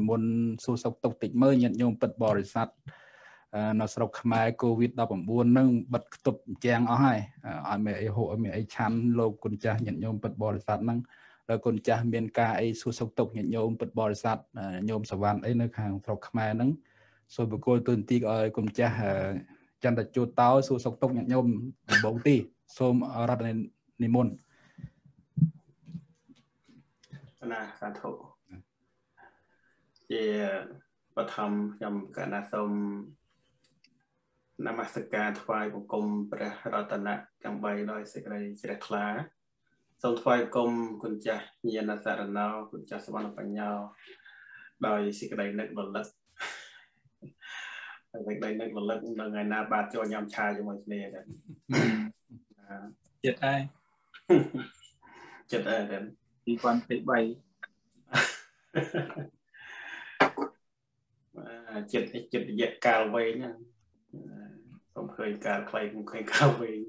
muôn số sọc tộc tịch mới nhận nhôm bật bò rồi sạt nó sọc mai covid 19 nâng bật tục trang ở hai ở mẹ hộ mẹ chăn lô con cha nhận nhôm bật bò rồi sạt nâng rồi con cha miền ca ấy số sọc tộc nhận nhôm bật bò rồi sạt nhôm sờ van ấy nơi hàng sọc mai nâng rồi bữa cô tuần ti ở con cha chân đặt chỗ táo số sọc tộc nhận nhôm bóng ti xôm ra bên niệm môn là sản thụ thì bậc thầm nhằm cả na sông Namaskar thoại của cung Ratana trong bài đôi sẽ gây sẽ khá sông thoại cung quân cha nhiên là sa nào quân cha sanh bằng nhau đôi sẽ gây nước bẩn lật đây nước bẩn lật là ngày na bát cho nhằm trai cho mọi người đấy chết ai chết ai đến đi quan phải bay chết dễ cao về nha không khơi cao clay không khơi cao về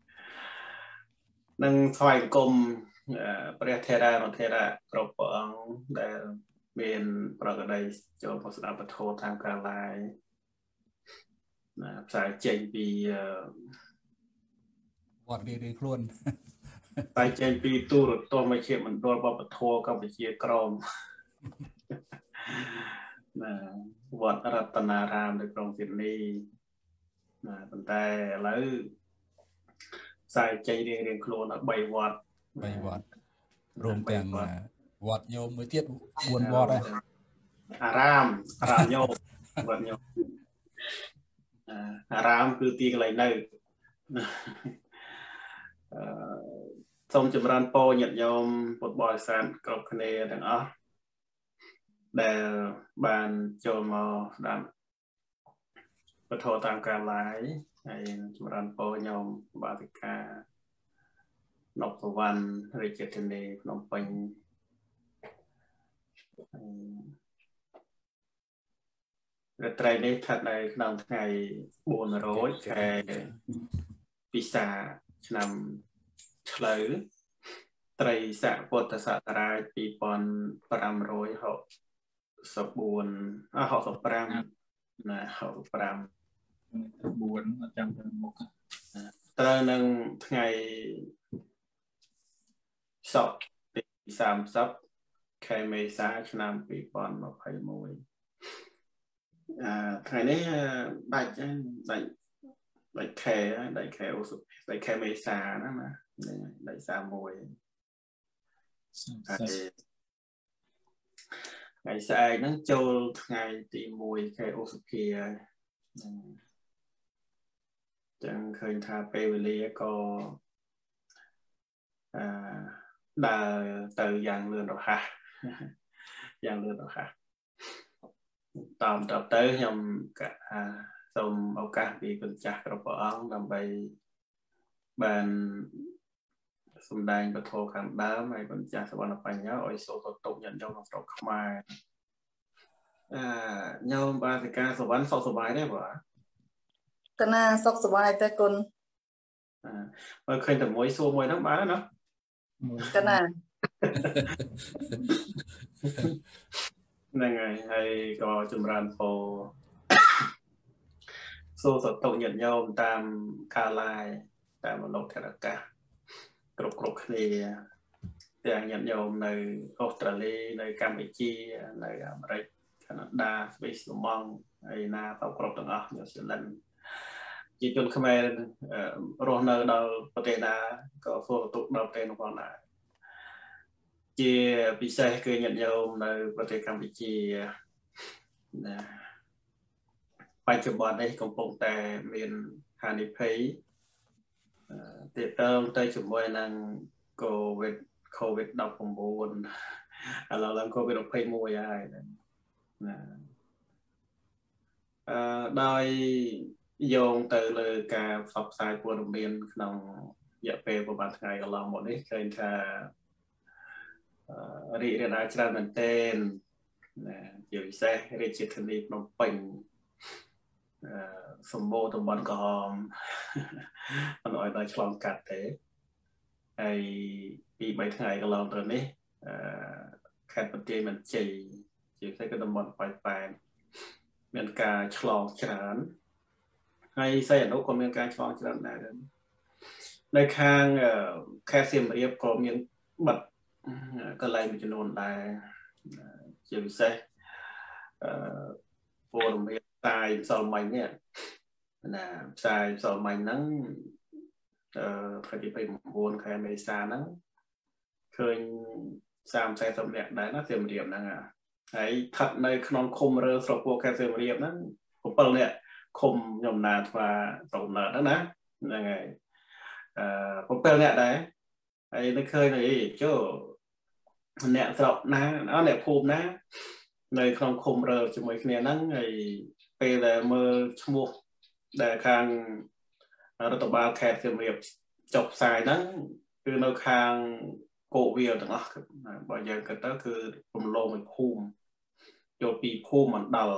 nâng xoay cùng Prethera và Thera cột bóng để bênประđây cho một sự bắt thô tham gia lại phải chạy vì vọt đi luôn phải chạy vì tôi mới chịu mình tôi bắt thô các vị chia crom vọt Ratana Ram được trong Sydney vấn đề lấy sai chạy đi riêng luôn ở bảy vọt rôm càng vọt nhiều mới tiết buồn vọt đây Ram nhô vọt nhô Ram cứ tiền lại nơi xong chụp ran po nhận nhôm một bòi sàn cọc này đằng đó để bàn cho mò đam bắt thô tam ca lái hay chụp ran po nhôm ba mươi ca nọc văn rồi chết này nọc bánh rồi trai này thật này nằm ngày buồn rối cái pizza nằm lấy trai xã Phật xã Trai bị bọn pram rối họ sập buồn họ sập pram là họ pram buồn ở trong một trai nâng ngày sập bị sàm sập khai mê xã nằm bị bọn mà phải mùi ngày này đại khe mê xã đó mà đại xã mùi ngày xã nó châu ngày tìm mùi khe ô sụp kia chẳng khơi thà bê lì có đà từ dạng lươn đồ hạ dạng lươn đồ hạ tạm tập tới nhằm cả xong ấu ca bị con chặt rồi bỏ ong làm bày bàn xung đài và thô khám đá mày con chặt sẽ bằng phải nhớ ôi số tổ tục nhận trong học trọc mai nhau ba thì ca số bắn số bài đấy bỏ cái na sọc số bài tới con mà khơi tầm mỗi số mỗi năm bá nó cái na này ngày hay có chùm ran phô số tổ tục nhận nhau tam ca lai tam một lộc thật cả cục thì đang nhận nhau nơi Australia nơi Campuchia nơi America Canada Space Mong hay na tàu cục từng ở nhiều sự lần chỉ chôn Khmer rồi nơi đâu có thể là có số tổ tục đâu tên nó còn lại chỉ bị sai cứ nhận nhau nơi có thể Campuchia bài chụp bọn đây cũng bông tè miền Hà Nội thấy tiết tơm tới chụp môi năng COVID đọc cùng buồn là làm COVID đọc hay mùi ai đôi dùng từ lời cả phật sai của đồng biên nòng dạ về của bạn ngày làm một đấy kênh là rỉ ra ra mình tên kiểu xe rỉ chết thân đi nó bình sầm bô tầm bắn còn nói là chọn cắt thế hay bị mấy ngày cái lòng rồi đấy khách bật tiền mình chỉ chỉ thấy cái đồng bọn phải miền cà chlong chán hay xây ở đâu có miền cà chlong chán nàyในข้างแค่เสียมเรียบก็มีบัตรก็ไล่มีจำนวนได้จะวิเศษโฟนเรียบตายสองใหม่เนี่ยนะตายสองใหม่นั้นใครที่ไปโวนใครไม่ซานั้นเคยสามใส่สมเด็จได้นะเสียมเรียบนั่งไอ้ถัดในขนมคมเรือสระโปแค่เสียมเรียบนั้นผมเปิลเนี่ยคมยมนาทว่าตรงนั้นนะยังไงผมเปิลเนี่ยได้ไอ้ไม่เคยเลยเจ้าเนี่ยสระนะเอาเนี่ยภูมินะในขนมคมเรือจะมีเนี่ยนั้นไอ้ไปแต่เมื่อชั่วโมงแต่ทางรัฐบาลแค่เสียมเรียบจบสายนั้นคือในทางโกเวียต่างๆบางอย่างก็คือผมลงไปภูมิโยปีภูมิมันเดา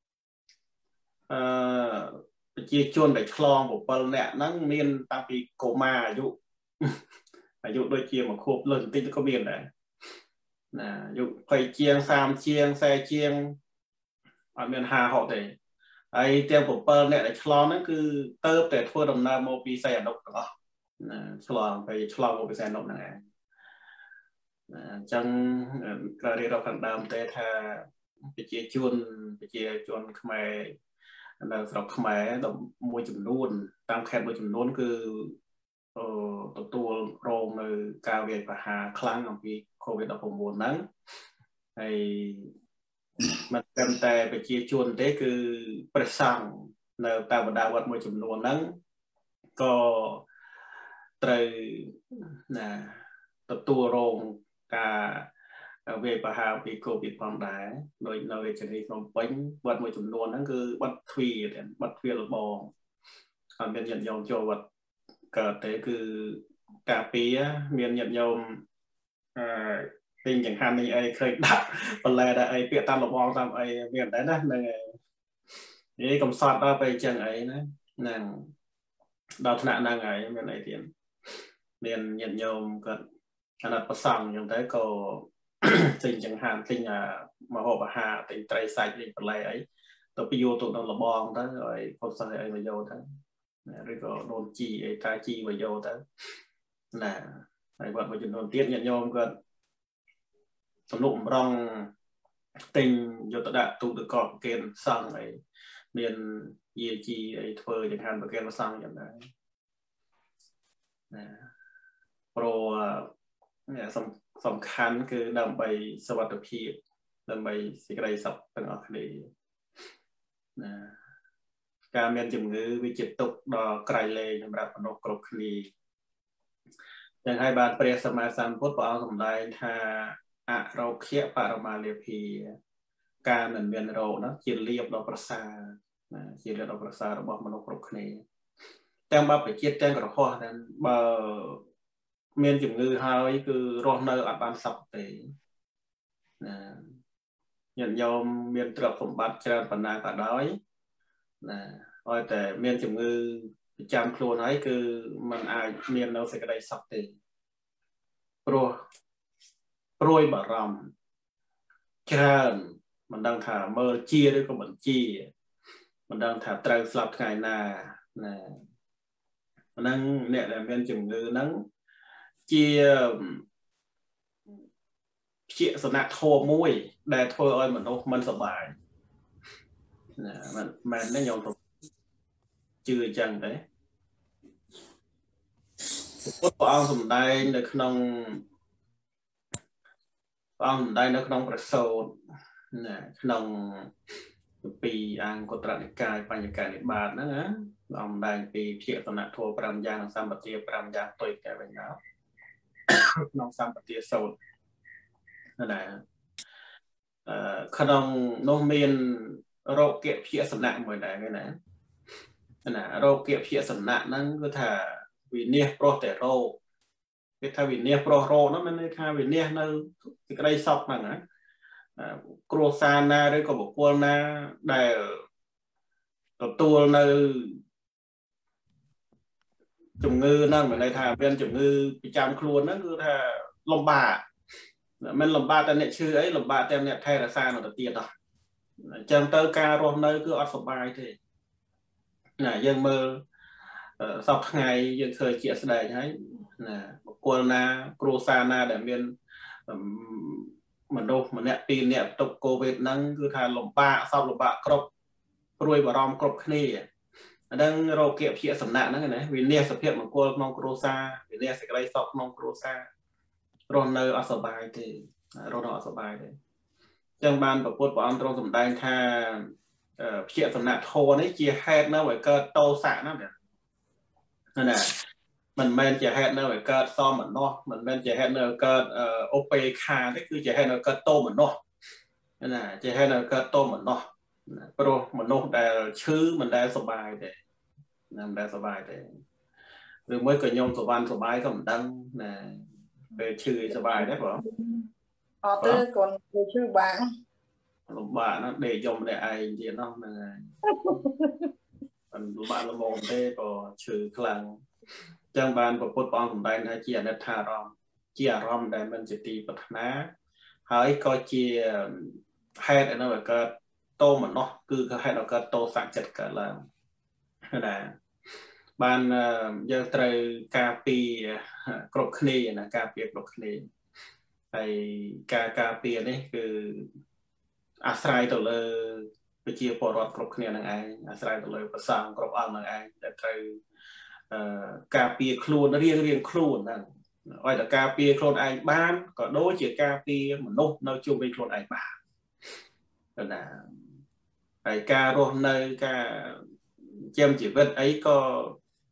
ไปเชี่ยวชาญไปคลองผมเปิลเนี่ยนั่งเรียนตามปีโกมาอายุโดยเชี่ยวมาควบเล่นติดก็เบียนได้นะยุไปเชียงสามเชียงแซ่เชียงอันเป็นหาhọ thìไอ้เตียงผมเปิลเนี่ยไอ้คลองนั่นคือเติบแต่ทั่วดำนาโมปีใส่ดอกต่อนะคลองไปคลองโมปีใส่ดอกนั่นเองจังกระเรียเราขันดำแต่ถ้าไปเชี่ยวชาญขมายเราสำขมายดอกมวยจุ่มนุ่นตามแคบมวยจุ่มนุ่นคือตัวโรงในกาวเวียประหาครั้งของปีโควิด-19นั้นไอ้มันกันแต่ไปเชี่ยวชาญแต่คือประสังในตาบดาวัดมวยจุ่มนุ่นนั้นก็ไตรนะตัวโรงกาเวปหาปีโควิดความได้โดยในชนิดของเป็นวัดมวยจุ่มนวลนั่นคือวัดทวีระบองอันเป็นยันยงโจวัดเกิดแต่คือกาปีเมียนยันยงเป็นอย่างฮันนี่ไอเคยดับเป็นอะไรได้ไอเปียตามระบองตามไอเมียนได้นะนี่กำสัดเราไปจังไอนะนั่งดาวธนานั่งไอเมียนไอเตียนเมียนยันยงก็ขนาดประสังอย่างไรก็สิ่งจังหันสิ่งมาหอบหาสิ่งไตรใส่สิ่งอะไรไอ้ตัวพิโยตัวนั้นระบองทั้งไอ้คนใส่ไอ้มาโยทั้งหรือก็โดนจีไอ้ตาจีมาโยทั้งน่ะไอ้วัดมาจนโดนเตี้ยนยันโยมก็สนุกร้องติงโยตดะตูตะกอบเกณฑ์สั่งไอ้เมียนเยจีไอ้เธอจังหันประเกณฑ์มาสั่งอย่างไรนะโปรเนี่ยสำคัญคือนำไปสวัสดิภาพนำไปสิ่งใดสับต่างๆเลยนะการเมียนจุ่มงือวิจิตตุกดอกไกรเลยสำหรับมนุษย์กรบคดีอย่างให้บาทเปรียสมาสัมพุทธเอาสมได้ถ้าเราเคียปารมาเลพีการเหมือนเวียนเรานะจีเรียบเราประสาจีเรียบเราประสาเราบอกมนุษย์กรบคดีแต่บาไปเจียดแจ้งกับข้อนั้นบาเมียนจุ่มงือหายคือรอเนออัดบานสับเตยันยอมเมียนตรวจสมบัติเจริญปัญญาก็ได้แต่เมียนจุ่มงือจำครัวนั้นคือมันอาจเมียนเราเสกได้สับเตโปรยบารมเจริญมันดังถาเมื่อจีหรือก็บัญชีมันดังถาไตรสลับไงนามันนั่งเนี่ยเมียนจุ่มงือนั่งเชี่ยสนะโทมุ้ยแต่โทอ้อยมันสบายมันไม่ยอมถูกจืดจังเลยพุทธองค์สมได้ในขนมองค์ได้ในขนมประโสดขนมปีอังกตระนิกายปัญญาการนิบาตนะองค์ได้ปีเชี่ยสนะโทปรามยางสามปฏิปรามยางตัวแก่เป็นแล้วน้องสามปฏิโสดนั่นแหละขนมน้องเมียนโรคเกี่ยวเพี้ยสนะเหมือนไหนไงนะนั่นแหละโรคเกี่ยวเพี้ยสนะนั้นก็ถ้าวิเนียโปรแต่โรคถ้าวิเนียโปรโรนั่นมันถ้าวิเนียนั่นที่ใกล้ซอกนั่นนะกลัวซานาหรือก็บอกว่านะได้ตัวในจุ่มงือนั่งเหมือนในทางเป็นจุ่มงือประจำครัวนั่นคือถ้าลมบา mình làm ba tên nè chư ấy làm ba tên nè thay là sao nó được tiền đó chẳng tới ca rồi nơi cứ ở sổ bài thì nè dân mơ sau ngày dân khởi chia sẻ đấy nè quân na crosana để miền mình đâu mà nè tin nè tục covid năng cứ thà lồng ba sau lồng ba crop rồi bà rom crop này đang rồi kẹp chia sẻ năng này vì nè sập hiện một quân non crosa vì nè sẽ cái sọc non crosa rồi nơi ở sổ bài thì rồi ở sổ bài đấy chẳng ban và quân bọn trong tầm đai tha chia sẻ năng thô đấy chia hết nó phải cơ tô xạ nó được nên là mình men chỉ hết nơi cơ so mình nó mình men chỉ hết nơi cơ OPK đấy cứ chỉ hết nơi cơ tô mình nó nên là chỉ hết nơi cơ tô mình nó pro mình nó đã chứ mình đã sổ bài để làm đã sổ bài để rồi mới có nhung sổ bài còn đăng là về trừ sổ bài đấy phải Ở tới còn chữ bạn bạn nó để dùng để ai gì nó là bạn là một thế có trừ khlang chẳng ban của quốc bóng cũng đang hay chia đất thà rom để mình sẽ tì bật ná hãy coi chia hai để nó phải có tô mà nó cứ hai nó có tô sẵn chật cả là ban giờ trời cà pi cột khni là cà pi cột khni hay cà pi này cứ Asrai từ lời về chia bỏ rót cột khni là ai Asrai từ lời sang cột ăn là ai để trời cà pi khuôn nó riêng khuôn nè gọi là cà pi khuôn anh bán có đối chỉ cà pi mà nó chung với khuôn anh bán rồi là phải cà rô nơi cà chém chỉ vết ấy có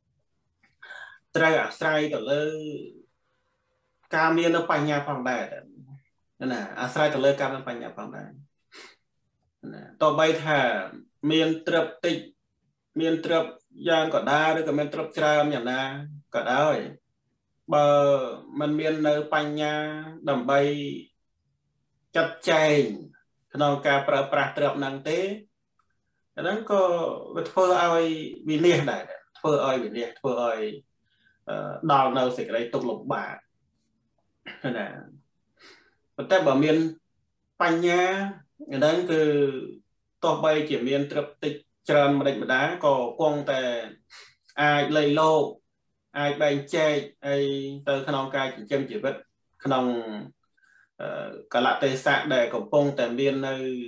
trai Asrai từ lời cà miên nó bành nhà phòng đại nên là Asrai từ lời cà nó bành nhà phòng đại to bay thả miên trập tịch miên trập giang có đa đấy có miên trập tràm nhà na có đá rồi bờ mình miên nơi bành nhà đầm bay chặt chày non ca pra trập năng tế đó có thưa ai vì nè đại thưa ai vì nè thưa ai đào nào sẽ cái tục lục bả nèแต่bờ miên bành nhà người đó cứ to bay chỉ miên trập tịch trần mà định đá có quăng tè ai lấy lô ai bay che ai từ khăn ông cai chỉ chân chỉ biết khăn ông cả lạ tê sạc để có quăng tè miên nơi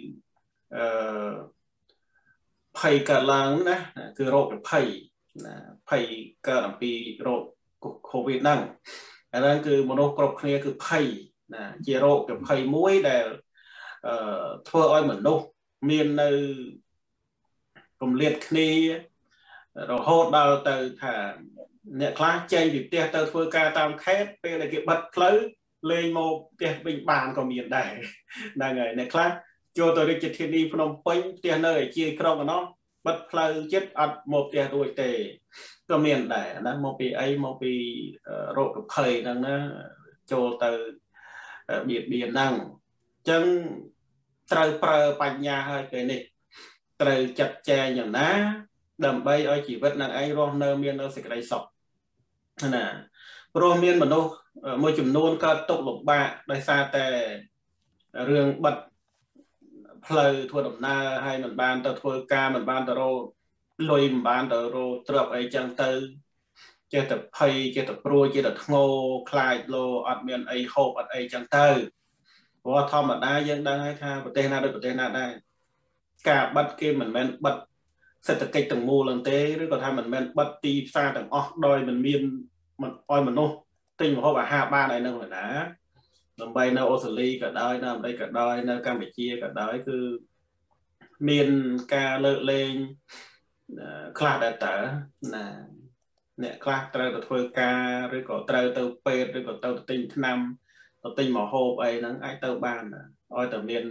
pay cả làng nèคือโรคpay cả làm pi โรคโควิดนั่งอันนั้นคือโมโนกรอบเคลียคือ pay นะเจโรคกับ pay มุ้ยแต่ทั่วอ้อยเหมือนนกเมียนในกลุ่มเลียดคณีเราโหดดาวเตอถ่าเนี่ยคลาสเจนบิดเตี้ยเตอทั่วกาตามแคสเป็นอะไรเกี่ยวบัดคลื้อเลยโมเตี้ยเป็นบานก็มีได้ได้ไงเนี่ยคลาสโจตัวเด็กจิตที่นี่พนมเป้งเตี้ยเนยจีครองกันเนาะบัดคลื้อจิตอัดโมเตี้ยด้วยเตะก็มีได้นะโมปีไอโมปีโรคกับเพยนั่งนะโจตัวเบียดเบียนนั่งจังtrời prơปัญญาให้cái này trời chặt chẽอย่างนั้นđầm bay ở chỉ vật năng anh ron nơ miên nó sẽ cái sọc nè ron miên mà đâu môi chùm nôn có tục lục bạ đại xa tè riêng bật plei thua đầm na hay mình ban tờ thua ca mình ban tờ rô lôi mình ban tờ rô trượt ấy chẳng tư chơi tập pay chơi tập pro chơi tập ngô khai lô ăn miên ấy hộp ăn ấy chẳng tưว่าทอมมาได้ยังได้ค่ะประเทศน่าได้ประเทศน่าได้กาบัดเกมเหมือนแมนบัดเศรษฐกิจต่างมูลังเต้หรือก็ทำเหมือนแมนบัดตีซาต่างออกโดยมันมีมันอ้อยมันโน่ติงเพราะว่า5 3อะไรนั่นเหมือนนะลำใบในออสเตรเลียก็ได้นะได้ก็ได้ในกัมพูชีก็ได้คือมีนกาเลิศเลงคลาดแต่นะเนี่ยคลาดเตอร์ตัวกาหรือก็เตอร์ตัวเป็ดหรือก็เตอร์ติงนำtình mỏ hộp ấy nó ai tàu bàn ôi tàu miền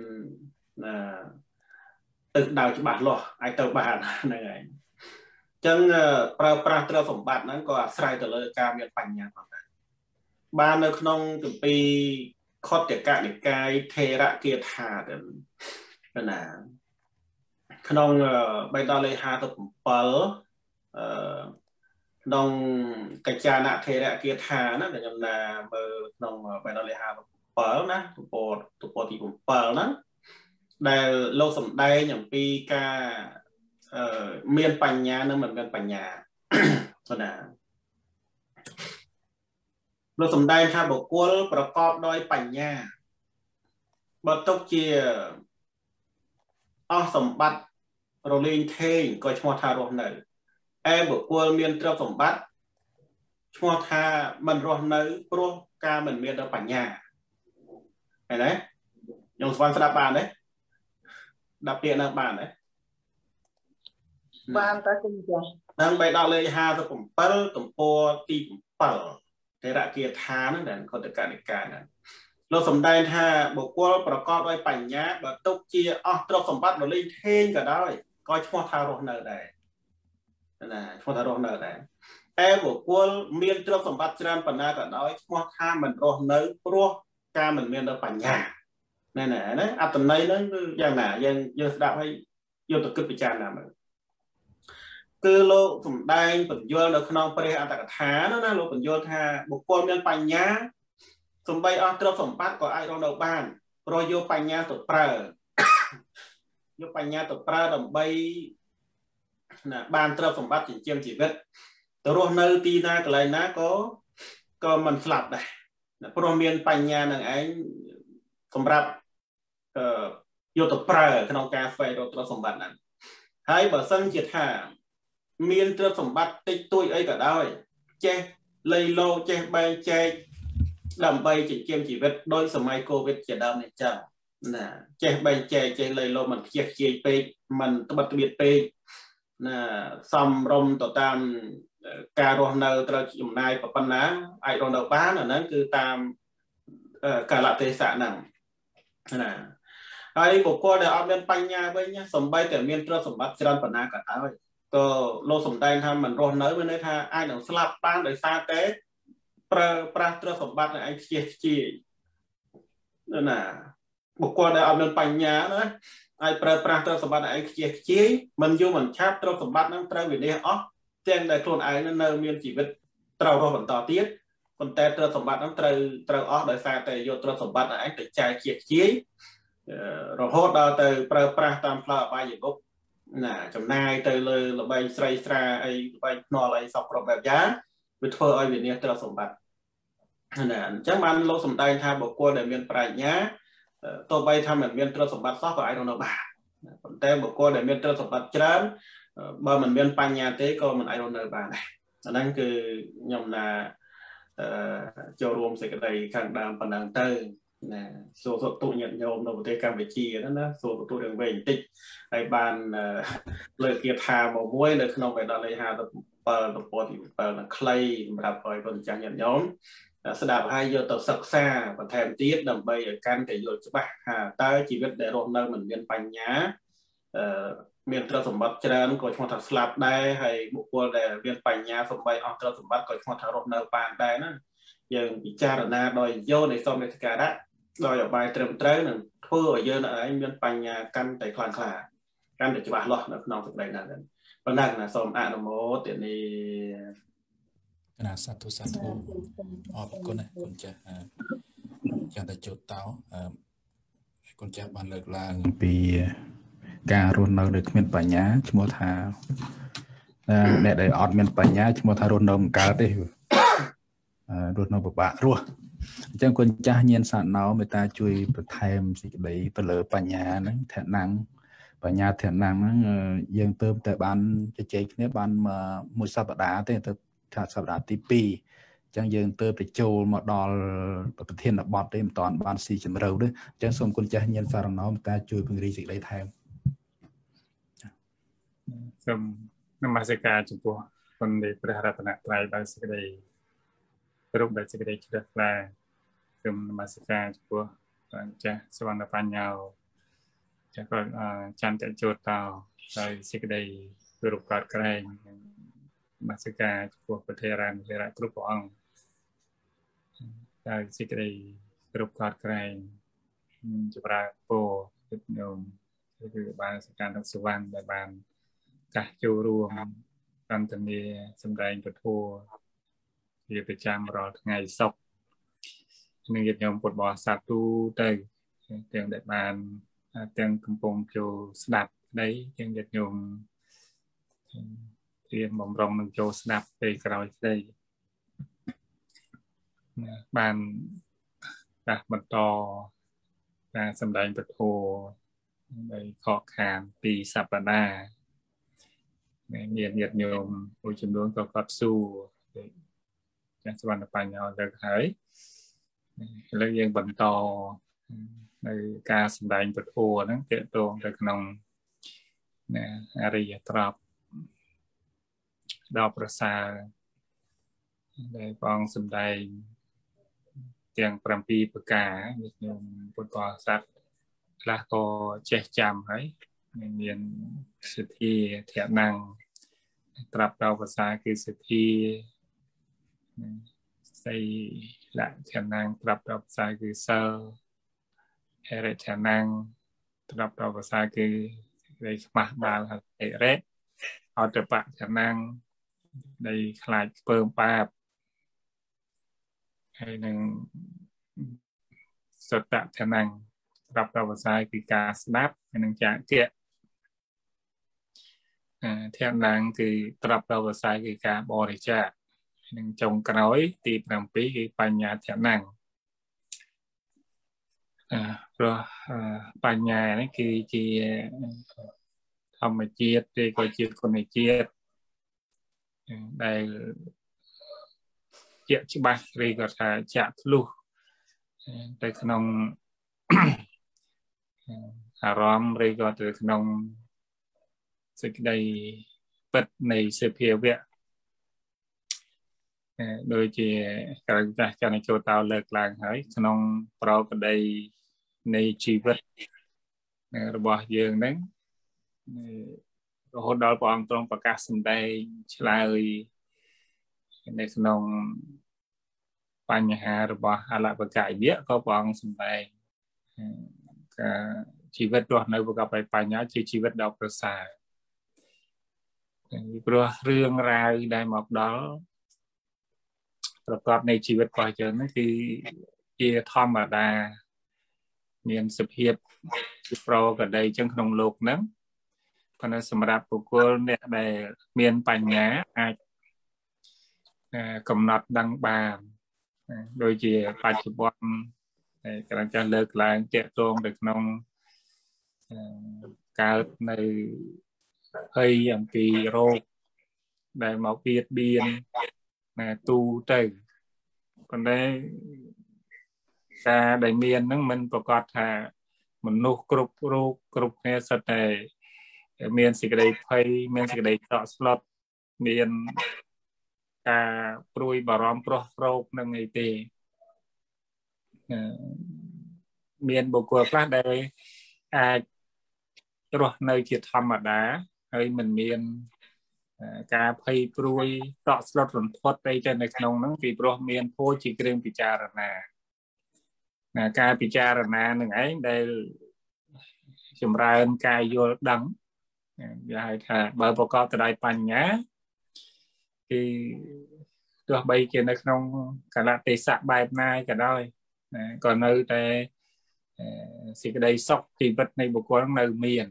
tự đào cho bạn lo ai tàu bàn này chân pra tra phẩm bạn nó có sai từ lời cam miền bành nhà ban ở trong từ pi khót để cái thề ra kia thả được là trong bay đo lấy hà tập bờ nông cái cha nạ thế đã kia thà nó là nhầm là bờ nông bài đó lấy hà 7ណាទំព័រទី7ណាដែលលោកសំដែងអំពីការមានបញ្ញានិងមិនមានបញ្ញាណាលោកសំដែងថាបុគ្គលប្រកបដោយបញ្ញាបើទុកជាអស់សម្បត្តិរលែងថេងក៏ឈ្មោះថារស់នៅឯបុគ្គលមានទ្រព្យសម្បត្តិឈ្មោះថាមិនរស់នៅព្រោះការមិនមានបញ្ញាឃើញទេខ្ញុំស្វែងស្ដាប់បានទេដាក់ពាក្យនៅបានទេបានតែគុំចាស់នឹងបៃដកលេខ57ទំព័រទី7ថេរគាថាហ្នឹងដែលខុទ្ទកនិកាយហ្នឹងលោកសំដែងថាបុគ្គលប្រកបដោយបញ្ញាបើទុកជាអស់ទ្រព្យសម្បត្តិរលែងថេងក៏ដោយក៏ឈ្មោះថារស់នៅដែរណាឈ្មោះថារស់នៅដែរតែបុគ្គលមានទ្រព្យសម្បត្តិច្រើនប៉ុណ្ណាក៏ដោយឈ្មោះថាមិនរស់នៅព្រោះការមិនមានបញ្ញាណែណាអត្តន័យហ្នឹងគឺយ៉ាងណាយើងស្ដាប់ហើយយកទៅគិតពិចារណាមើលគឺលោកសំដែងបញ្យល់នៅក្នុងព្រះអត្តកថាណាលោកបញ្យល់ថាបុគ្គលមានបញ្ញាសំបីអស់ទ្រព្យសម្បត្តិក៏អាចរស់នៅបានព្រោះយកបញ្ញាទៅប្រើយកបញ្ញាទៅប្រើដើម្បីណាបានទ្រព្យសម្បត្តិចិញ្ចឹមជីវិតទៅរស់នៅទីណាកន្លែងណាក៏មិនស្លាប់ដែរព្រោះមានបញ្ញានឹងឯងសម្រាប់យកទៅប្រើក្នុងការស្វែងរកទ្រព្យសម្បត្តិហ្នឹងហើយបើសិនជាថាមានទ្រព្យសម្បត្តិតិចតួចអីក៏ដោយចេះលៃលោចេះបែងចែកដើម្បីចិញ្ចឹមជីវិតដោយសម័យកូវីដជាដើមនេះចឹងណាចេះបែងចែកចេះលៃលោមិនខ្ជិះខ្ជាយពេកមិនត្បិតត្បៀតពេកណាសំរុំទៅតាមការរស់នៅត្រូវចំណាយប៉ុណ្ណាអាចរស់នៅបានអាហ្នឹងគឺតាមកាលៈទេសៈហ្នឹងណាហើយបុគ្គលដែលអត់មានបញ្ញាវិញសំបីតែមានទ្រព្យសម្បត្តិច្រើនប៉ុណ្ណាក៏ដោយក៏លោកសំដែងថាមិនរស់នៅមានន័យថាអាចនឹងស្លាប់បានដោយសារតែប្រើប្រាស់ទ្រព្យសម្បត្តិនៅឯងខ្ជិះខ្ជាយណាបុគ្គលដែលអត់មានបញ្ញាណាអាចប្រើប្រាស់ទ្រព្យសម្បត្តិនៅឯងខ្ជិះខ្ជាយមិនយូរមិនឆាប់ទ្រព្យសម្បត្តិហ្នឹងត្រូវវិនិច្ឆ័យអស់ទាំងដែលខ្លួនឯងនៅមានជីវិតត្រូវរស់បន្តទៀតប៉ុន្តែទ្រព្យសម្បត្តិហ្នឹងត្រូវអស់ដោយសារតែយកទ្រព្យសម្បត្តិនៅឯងទៅចាយខ្ជិះខ្ជាយរហូតដល់ទៅប្រើប្រាស់តាមផ្លូវអបាយមុខណាចំណាយទៅលើល្បែងស្រីស្រាអីល្បែងភ្នាល់អីសពគ្រប់បែបយ៉ាងវាធ្វើឲ្យវិនិច្ឆ័យទ្រព្យសម្បត្តិណាអញ្ចឹងបានលោកសំដែងថាបុគ្គលដែលមានប្រាជ្ញាទោះបីថាមិនមានទ្រព្យសម្បត្តិសោះក៏អាចរស់នៅបានប៉ុន្តែបុគ្គលដែលមានទ្រព្យសម្បត្តិច្រើនបើមិនមានបញ្ញាទេក៏មិនអាចរស់នៅបានដែរអាហ្នឹងគឺខ្ញុំណាចូលរួមសេចក្តីខាងដើមប៉ុណ្ណឹងទៅណាសូមទូញាតិញោមនៅប្រទេសកម្ពុជាណាសូមទូរឿងវិញបន្តិចហើយបានលើកគាថាមកមួយនៅក្នុងបេដកលេខ57ទំព័រទី7នឹងខ្លីសម្រាប់ឲ្យបងចាស់ញាតិញោមស្ដាប់ហើយយកទៅសិក្សាបន្ថែមទៀតដើម្បីឲ្យកាន់តែយល់ច្បាស់ថាតើជីវិតដែលរស់នៅមិនមានបញ្ញាមានទ្រព្យសម្បត្តិច្រើនក៏ឈ្មោះថាស្លាប់ដែរហើយបុគ្គលដែលមានបញ្ញាសំបីអស់ទ្រព្យសម្បត្តិក៏ឈ្មោះថារស់នៅបានដែរណាយើងពិចារណាដោយយកនៃសមត្ថការៈដោយអបាយត្រឹមត្រូវនឹងធ្វើឲ្យយើងឯងមានបញ្ញាកាន់តែខ្លាំងក្លាកាន់តែច្បាស់លាស់នៅក្នុងសេចក្តីហ្នឹងប៉ុណ្ណឹងណាសូមអនុមោទនាណាសាធុសាធុអរគុណណាគុណចាស់ចាំតែជួបតោគុណចាស់បានលើកឡើងពីការរស់នៅដោយគ្មានបញ្ញាឈ្មោះថាអ្នកដែលអត់មានបញ្ញាឈ្មោះថារស់នៅមិនកើតទេរស់នៅពិបាករស់អញ្ចឹងគុណចាស់ញៀនសាណោមេត្តាជួយបន្ថែមសេចក្តីទៅលើបញ្ញាហ្នឹងធនាំងបញ្ញាធនាំងហ្នឹងយើងទៅតែបានជជែកគ្នាបានមួយសប្តាហ៍ទេទៅថាសប្តាហ៍ទី2អញ្ចឹងយើងទៅទៅចូលមកដល់ប្រធានបទទេមិនតាន់បានស៊ីជម្រៅទេអញ្ចឹងសូមគុណចាស់ញៀនសារណោមេត្តាជួយពង្រីកសេចក្តីថែមសូមនមស្ការចំពោះគុណព្រះរតនត្រ័យដោយសេចក្តីរូបដោយសេចក្តីជ្រះថ្លាសូមនមស្ការចំពោះព្រះចាស់សវណ្ណបញ្ញោចាស់ក៏ចន្ទជោតោដោយសេចក្តីគោរពកោតក្រែងនមស្ការចំពោះព្រះធេរានុធេរៈគ្រប់ព្រះអង្គដោយសេចក្តីគោរពកោតក្រែងចម្រើនពរទឹកញោមគឺបានសកម្មសុវណ្ណដែលបានកាសចូលរួមសន្ទនាសម្ដែងពធជាប្រចាំរាល់ថ្ងៃសុក្រនឹងញាតិញោមពុទ្ធបរិស័ទទូទៅទាំងដែលបានទាំងកំពុងចូលស្ដាប់ក្តីទាំងញាតិញោមត្រៀមបំរុងនឹងចូលស្ដាប់ពេលក្រោយក្តីបានបន្តការសម្ដែងពធនៃខកខានពីសប្តាហ៍ញាតិញោមមួយចំនួនក៏គាត់សួរចាស់សវណ្ណបញ្ញោលើកហើយឥឡូវយើងបន្តនៅការសម្ដែងពធហ្នឹងទាក់ទងទៅក្នុងអរិយត្រប់ដល់ប្រសើរដែលបងសម្ដែងទាំង7ប្រការញាតិញោមពុទ្ធបរិស័ទខ្លះក៏ចេះចាំហើយមានសទ្ធាធនៈត្រាប់ដល់ប្រសើរគឺសទ្ធាសីលៈធនៈត្រាប់ដល់ប្រសើរគឺសិលហេរិធនៈត្រាប់ដល់ប្រសើរគឺសេចក្តីខ្មាស់បាល់ហិរិ អតបៈធនៈនៃខ្លាចខ្ពើមបាបហើយនឹងសតៈធនៈប្រាប់ដល់ភាសាគឺការស្ដាប់ហើយនឹងចាគៈធនៈគឺប្រាប់ដល់ភាសាគឺការបរិច្ចាគនិងចុងក្រោយទី7គឺបញ្ញាធនៈព្រោះបញ្ញានេះគឺជាធម្មជាតិឬក៏ជាគុណជាតិដែលជាក់ច្បាស់ឬក៏ថាចាក់ធ្លុះទៅក្នុងអារម្មណ៍ឬក៏ទៅក្នុងសេចក្តីពិតនៃសភាវៈដូចជាក្រៅចាស់ចន្ទចូលតោលើកឡើងហើយក្នុងប្រកដីនៃជីវិតរបស់យើងហ្នឹងរហូតដល់ព្រះអង្គទ្រង់ប្រកាសសម្ដែងឆ្លើយនៅក្នុងបញ្ហារបស់អលបកាយវៈក៏ព្រះអង្គសម្ដែងការជីវិតរស់នៅប្រកបដោយបញ្ញាជាជីវិតដ៏ប្រសើរព្រោះរឿងរ៉ាវដែលមកដល់ប្រកបនៃជីវិតរបស់យើងហ្នឹងគឺជាធម្មតាមានសភាពជាប្រកដីចឹងក្នុងលោកហ្នឹងប៉ុន្តែសម្រាប់បុគ្គលអ្នកដែលមានបញ្ញាអាចកំណត់ដឹងបានដូចជាបច្ចុប្បន្នក្រំចាស់លើកឡើងតាក់ទងទៅក្នុងកើតនៅភ័យអំពីរោគដែលមកបៀតបៀនទូទៅប៉ុន្តែការដែលមានហ្នឹងមិនប្រកាសថាមនុស្សគ្រប់រូបគ្រប់គ្នាសិតតែមានសេចក្តីភ័យមានសេចក្តីតក់ស្លុតមានការព្រួយបារម្ភព្រោះរោគនឹងអីទេមានបុគ្គលខ្លះដែលអាចរស់នៅជាធម្មតាហើយមិនមានការភ័យព្រួយតក់ស្លុតរន្ធត់អីទៅនៅក្នុងហ្នឹងពីព្រោះមានពោជាគ្រឿងពិចារណាការពិចារណានឹងឯងដែលចម្រើនការយល់ដឹងគេហៅថាបើប្រកបទៅដោយបញ្ញាគឺទោះបីជានៅក្នុងកលៈទេសៈបែបណាក៏ដោយក៏នៅតែសេចក្តីសុខជីវិតនៃបុគ្គលនៅមាន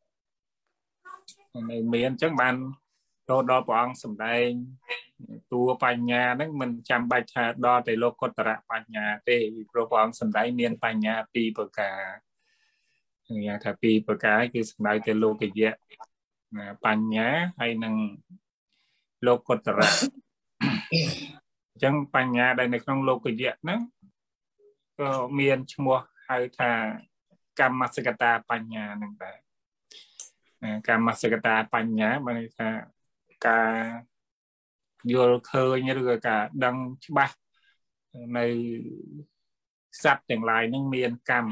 អញ្ចឹងបានចូលដល់ព្រះអង្គសម្ដែងតួបញ្ញាហ្នឹងមិនចាំបាច់ថាដល់ទៅលោកុត្តរបញ្ញាទេព្រោះព្រះអង្គសម្ដែងមានបញ្ញា2ប្រការយ៉ាងថា2ប្រការគឺសម្ដៅទៅលោកយៈបញ្ញាហើយនឹងលោកុត្តរៈអញ្ចឹងបញ្ញាដែលនៅក្នុងលោកយៈហ្នឹងក៏មានឈ្មោះហៅថាកម្មសកតាបញ្ញាហ្នឹងដែរកម្មសកតាបញ្ញាបានន័យថាការយល់ឃើញឬក៏ការដឹងច្បាស់នៅសត្វទាំងឡាយហ្នឹងមានកម្ម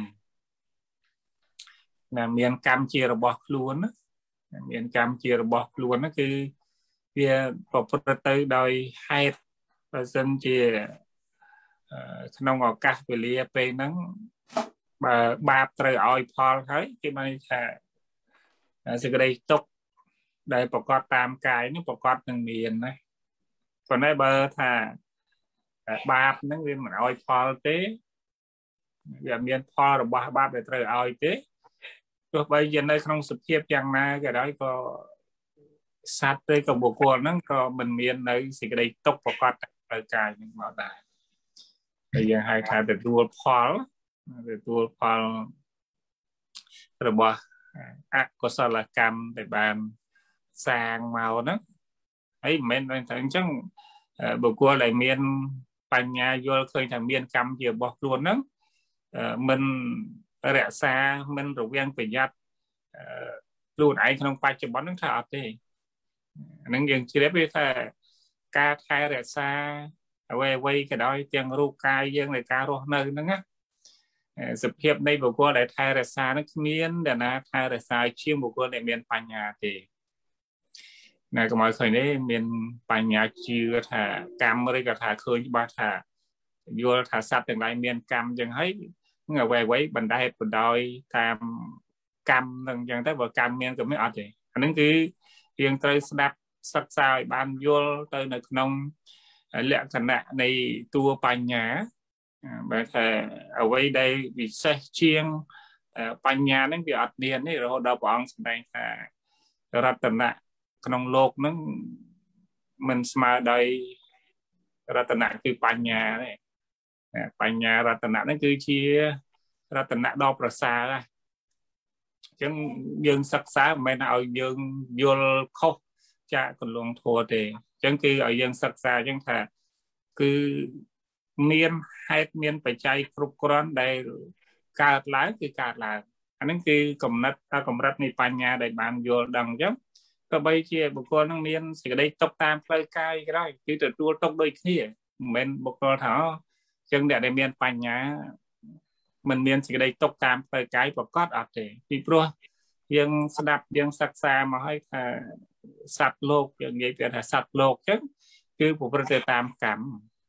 មានកម្មជារបស់ខ្លួនមានកម្មជារបស់ខ្លួនហ្នឹងគឺវាប្រព្រឹត្តទៅដោយហេតុបើសិនជាក្នុងឱកាសវេលាពេលហ្នឹងបើបាបត្រូវឲ្យផលហើយគេបានថាសេចក្តីទុក្ខដែលប្រកបតាមកាយនេះប្រកបនឹងមានណាប៉ុន្តែបើថាបាបហ្នឹងវាមិនឲ្យផលទេវាមានផលរបស់បាបដែលត្រូវឲ្យទេទោះបីជានៅក្នុងសភាពយ៉ាងណាក៏ដោយក៏សត្វទេក៏បុគ្គលហ្នឹងក៏មិនមាននៅសេចក្តីទុកប្រកបដោយកាយនឹងមកដែរតែយើងហៅថាទទួលផលរបស់អកុសលកម្មដែលបានសាងមកហ្នឹងហើយមិនមែនថាអញ្ចឹងបុគ្គលដែលមានបញ្ញាយល់ឃើញថាមានកម្មជារបស់ខ្លួនហ្នឹងមិនរក្សាមិនរវាងប្រយ័ត្នខ្លួនឯងក្នុងបច្ចុប្បន្នហ្នឹងថាអត់ទេអានឹងយើងជ្រាបវាថាការថែរក្សាអ្វីក៏ដោយទាំងរូបកាយយើងនៃការរស់នៅហ្នឹងណាសភាពនៃបុគ្គលដែលថែរក្សានឹងគ្មានដែលណាថែរក្សាជាងបុគ្គលដែលមានបញ្ញាទេណាកុំឲ្យឃើញទេមានបញ្ញាជឿថាកម្មឬក៏ថាឃើញច្បាស់ថាយល់ថាសត្វទាំងឡាយមានកម្មចឹងហើយអ្វីបណ្ដែតបណ្ដោយតាមកម្មនឹងចឹងទៅបើកម្មមានក៏មិនអត់ទេអានឹងគឺយើងត្រូវស្ដាប់សិក្សាឲ្យបានយល់ទៅនៅក្នុងលក្ខណៈនៃតួបញ្ញាបើថាអ្វីដែលវិសេសជាងបញ្ញាហ្នឹងវាអត់មានទេរហូតដល់ព្រះអង្គសម្ដែងថារតនៈក្នុងโลกហ្នឹងមិនស្មើដោយរតនៈគឺបញ្ញាទេបញ្ញារតនៈហ្នឹងគឺជារតនៈដ៏ប្រសើរអញ្ចឹងយើងសិក្សាមិនមែនឲ្យយើងយល់ខុសចាកកន្លងធัวទេអញ្ចឹងគឺឲ្យយើងសិក្សាអញ្ចឹងថាគឺមានហេតុមានបច្ច័យគ្រប់គ្រាន់ដែលកើតឡើងគឺកើតឡើងអាហ្នឹងគឺកម្រិតនៃបញ្ញាដែលបានយល់ដឹងអញ្ចឹងក៏បីជាបុគ្គលនឹងមានសេចក្តីទុកតាមផ្លូវកាយក៏ដោយគឺទទួលទុកដូចគ្នាមិនមែនបុគ្គលថាអញ្ចឹងអ្នកដែលមានបញ្ញាមិនមានសេចក្តីទុកតាមផ្លូវកាយប្រកបអត់ទេពីព្រោះយើងស្ដាប់យើងសិក្សាមកហើយថាសត្វលោកយើងនិយាយពីថាសត្វលោកអញ្ចឹងគឺប្រព្រឹត្តទៅតាមកម្ម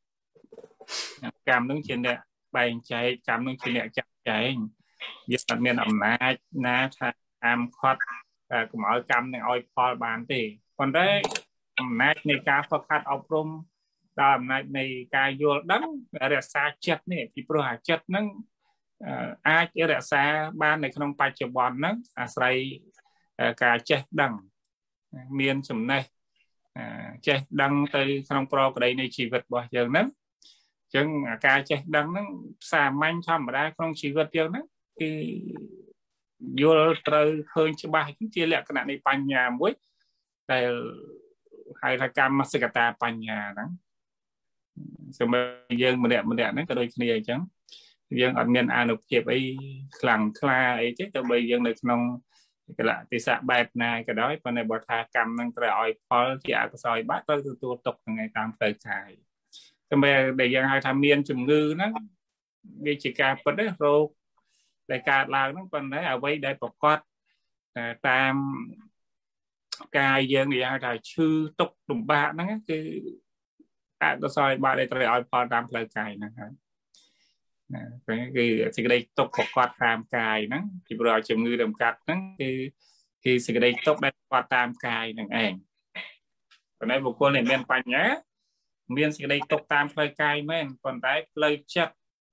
នឹងជាអ្នកបែងចែកកម្មនឹងជាអ្នកចាត់ចែងយើងអត់មានអំណាចណាថាតាមខាត់កុំឲ្យកម្មនឹងឲ្យផលបានទេប៉ុន្តែអំណាចនៃការហ្វឹកហាត់អប់រំដល់អំណាចនៃការយល់ដឹងរក្សាចិត្តនេះពីព្រោះអាចិត្តហ្នឹងអាចរក្សាបាននៅក្នុងបច្ចុប្បន្នហ្នឹងអាស្រ័យការចេះដឹងមានចំណេះចេះដឹងទៅក្នុងប្រក្តីនៃជីវិតរបស់យើងហ្នឹងអញ្ចឹងការចេះដឹងហ្នឹងសាមញ្ញធម្មតាក្នុងជីវិតយើងហ្នឹងគឺយល់ត្រូវឃើញច្បាស់ជាលក្ខណៈនៃបញ្ញាមួយដែលហៅថាកម្មសិកតាបញ្ញាហ្នឹងសម្រាប់យើងម្នាក់ហ្នឹងក៏ដូចគ្នាអញ្ចឹងយើងអត់មានអានុភាពអីខ្លាំងក្លាអីទេទោះបីយើងនៅក្នុងកលៈទេសៈបែបណាក៏ដោយប៉ុន្តែបើថាកម្មនឹងត្រូវឲ្យផលជាអកុសលបាក់ត្រូវទទួលទុកថ្ងៃតាមផ្លូវកាយតែដែលយើងហៅថាមានជំងឺហ្នឹងវាជាការពិតទេរោគដែលកើតឡើងហ្នឹងប៉ុន្តែអ្វីដែលប្រកបតាមកាយយើងនិយាយថាឈឺទុក្ខលំបាកហ្នឹងគឺអកុសលបាក់ដែលត្រូវឲ្យផលតាមផ្លូវកាយហ្នឹងហើយគឺសេចក្តីទុកប្រកបតាមកាយហ្នឹងពីព្រោះជំងឺរំកាត់ហ្នឹងគឺសេចក្តីទុកដែលប្រកបតាមកាយហ្នឹងឯងប៉ុន្តែបុគ្គលដែលមានបញ្ញាមានសេចក្តីទុកតាមផ្លូវកាយមែនប៉ុន្តែផ្លូវចិត្ត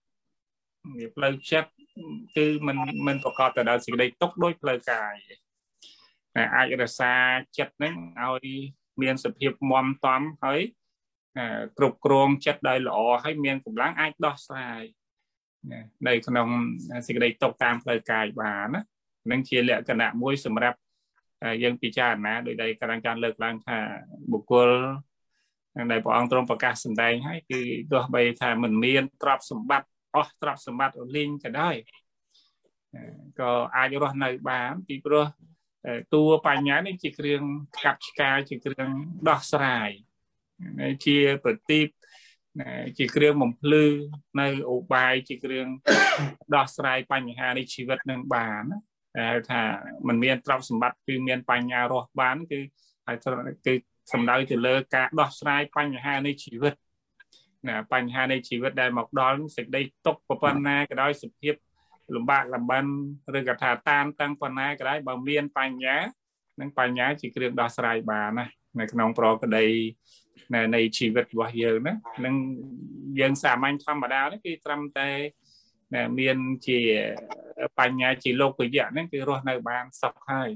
គឺមិនប្រកបទៅដោយសេចក្តីទុកដូចផ្លូវកាយអាចរក្សាចិត្តហ្នឹងឲ្យមានសភាពមាំតំហើយគ្រប់គ្រងចិត្តដោយល្អហើយមានកម្លាំងអាចដោះស្រាយនៅក្នុងសេចក្តីទុកតាមផ្លូវកាយបានណានឹងជាលក្ខណៈមួយសម្រាប់យើងពិចារណាដោយដែលកណ្ដាលការលើកឡើងថាបុគ្គលដែលព្រះអង្គទ្រង់ប្រកាសសម្ដែងហើយគឺទោះបីថាមិនមានទ្រព្យសម្បត្តិអស់ទ្រព្យសម្បត្តិរលីងក៏ដោយក៏អាចរស់នៅបានពីព្រោះតួបញ្ញានេះជាគ្រឿងកាប់ឆ្ការជាគ្រឿងដោះស្រាយជាប្រទីបជាគ្រឿងបំភ្លឺនៅឧបាយជាគ្រឿងដោះស្រាយបញ្ហានៃជីវិតនឹងបានហៅថាมันមានទ្រព្យសម្បត្តិគឺមានបញ្ញារស់បានគឺសំដៅទៅលើការដោះស្រាយបញ្ហានៃជីវិតបញ្ហានៃជីវិតដែលមកដល់សេចក្តីទុក្ខប៉ុណ្ណាក៏ដោយសភាពលំបាកលំបិនឬក៏ថាតានតឹងប៉ុណ្ណាក៏ដោយបើមានបញ្ញានឹងបញ្ញាជាគ្រឿងដោះស្រាយបានណានៅក្នុងប្រក្តីនៃជីវិតរបស់យើងណានឹងយើងសាមញ្ញធម្មតានេះគឺត្រឹមតែ miền chỉ bánh nhà chỉ lô của dạng nên cái rồi này bàn sọc hai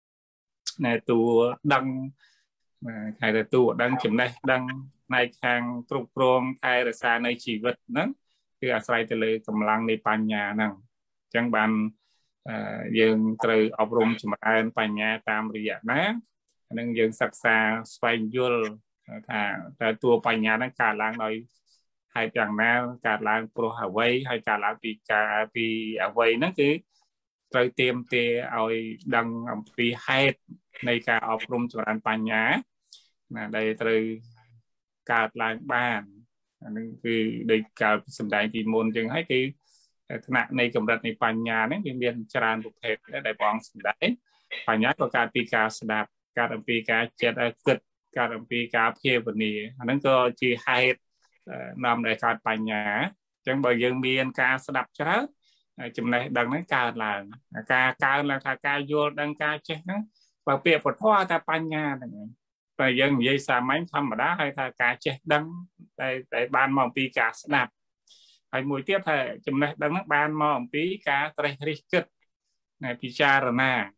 này tụ đăng hay là tụ đăng chấm này đăng này hàng trục rong hay là xa này chỉ vật đóคืออาศัยแต่เลยกำลังในปัญญานั่งจังบันยังตรึกอบรมจำเป็นปัญญาตามระยะนะนั่งยังศึกษาสไปยุลแต่ตัวปัญญานั้นการล้างโดยให้อย่างนั้นการล้างโปรหาไว้ให้การล้างปีกาปีเอาไว้นั่นคือตรึกเตรียมเตะเอาดังปีให้ในการอบรมจำเป็นปัญญาได้ตรึกการล้างบ้านนั่นคือโดยการสำแดงทีมนจึงให้คือขณะในกำลังในปัญญาเนี่ยเรียนจารบุพเพได้ปองสำแดงปัญญาก็การปีกาสดับการปีกาเจตเกิดการปีกาเพียบนี้นั่นก็จีให้นำในการปัญญาจังบางยังมีการสดับเช้าจำในดังนั้นการหลังการหลังการโยนดังการเช่นนั้นบางเปียบปวดพ่อแต่ปัญญาอย่างนี้แต่ยังยิ่งสามารถทำมาได้ให้การเช่นดังtại ban mong pi cả snap hay mùi tiếp thề chấm này đăng ban mong pi cả tây riết này pi cha rồi nè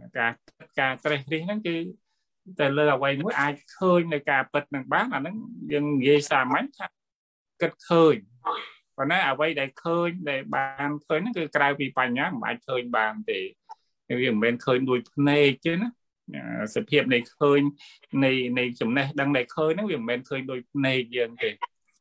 cả tây riết nó chứ tại lừa quay mũi ai khơi này cả bật đằng bán là nó dừng dây xa máy cất khơi còn nó ở quay để khơi để bàn khơi nó cứ cài pi bàn nhá mà khơi bàn thì vì bên khơi đuôi này chứ nó sự hiệp này khơi này chấm này đăng này khơi nó vì bên khơi đôi này dần thì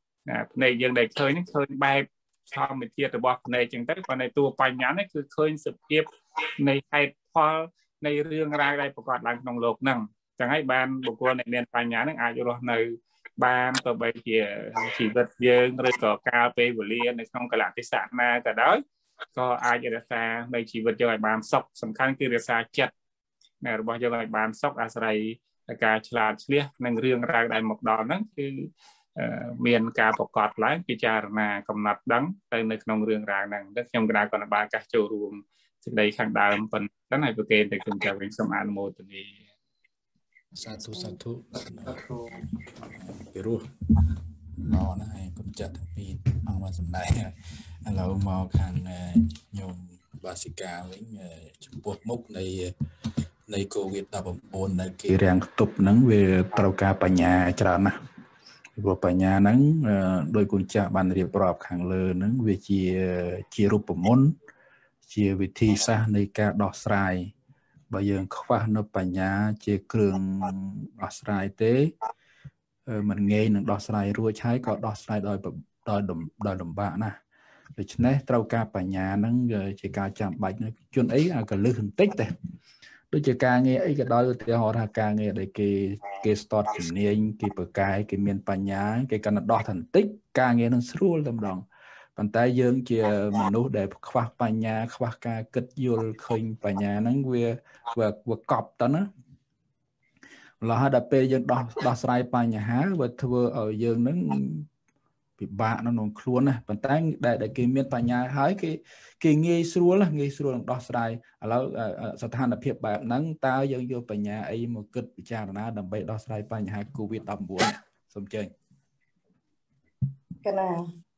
này dần này khơi nó khơi bay sau mình chia từ bọc này chẳng tới còn này tua bài nhắn nóคือkhơi sự hiệp này hay pha này riêng ra đâyประกอบหลังนองโลกนั่งchẳng hay banบุคคลในเรียนbài nhắn nó ai cho nó này banตัวใบเกี่ยchỉ vật dương rồi có cà phê của liênในtrong cái lạc cái sản na cả đóก็aiจะได้ซาในชีวิตจะไปบานซอกสำคัญคือได้ซาจัดเนี่ยเราบอกจะไปบานซอกอาศัยการฉลาดเลี้ยในเรื่องราวใดหมกดอนนั้นคือเมียนการประกอบหลายพิจารณากำหนดดังในขนมเรื่องราวนั้นและยังกระดาษก่อนบานการโจรวมสิ่งใดข้างดาวเป็นตั้งในประเทศแต่คุณจะเป็นสมานโมตุนีสาธุไปรู้รอนะให้คุณจัดปีเอามาสำได้เรามองทางโยมบาสิกาvới buộc mốcในโควิด19ในcái rèn tục nắng về tàu cáปัญญาจรานะvềปัญญานั้นโดยคุณจะบันเรียบรอบขังเลยนั้นvề chiaรูปมนchiaวิธีซะในการดอกสายบางอย่างเขาว่าในปัญญาchiaเครื่องดอกสายเต้มันเงยหนึ่งดอกสายรัวใช้ก็ดอกสายโดยลำบากนะដូច្នេះត្រូវការបញ្ញាហ្នឹងជាការចាំបាច់ជនអីក៏លឺបន្តិចតែដូចជាការងារអីក៏ដោយឧទាហរណ៍ថាការងារដែលគេស្ទាត់ជំនាញគេប្រកែកគេមានបញ្ញាគេកាន់តែដោះបន្តិចការងារនឹងស្រួលតែម្ដងប៉ុន្តែយើងជាមនុស្សដែលខ្វះបញ្ញាខ្វះការគិតយល់ឃើញបញ្ញាហ្នឹងវាកប់តើណាម្ល៉េះដល់ពេលយើងដោះស្រាយបញ្ហាវាធ្វើឲ្យយើងហ្នឹងពិបាកនៅក្នុងខ្លួនណាប៉ុន្តែដែលគេមានបញ្ញាហើយគេងាយស្រួលនឹងដោះស្រាយឥឡូវស្ថានភាពបែបហ្នឹងតើយើងយកបញ្ញាអីមកគិតពិចារណាដើម្បីដោះស្រាយបញ្ហា COVID-19 សូមអញ្ជើញកណា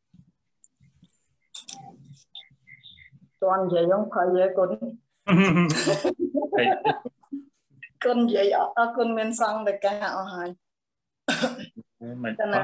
តន់និយាយខ្ញុំខយគុណគុណនិយាយអរគុណមានសង្ឃដែលកាអស់ហើយកណា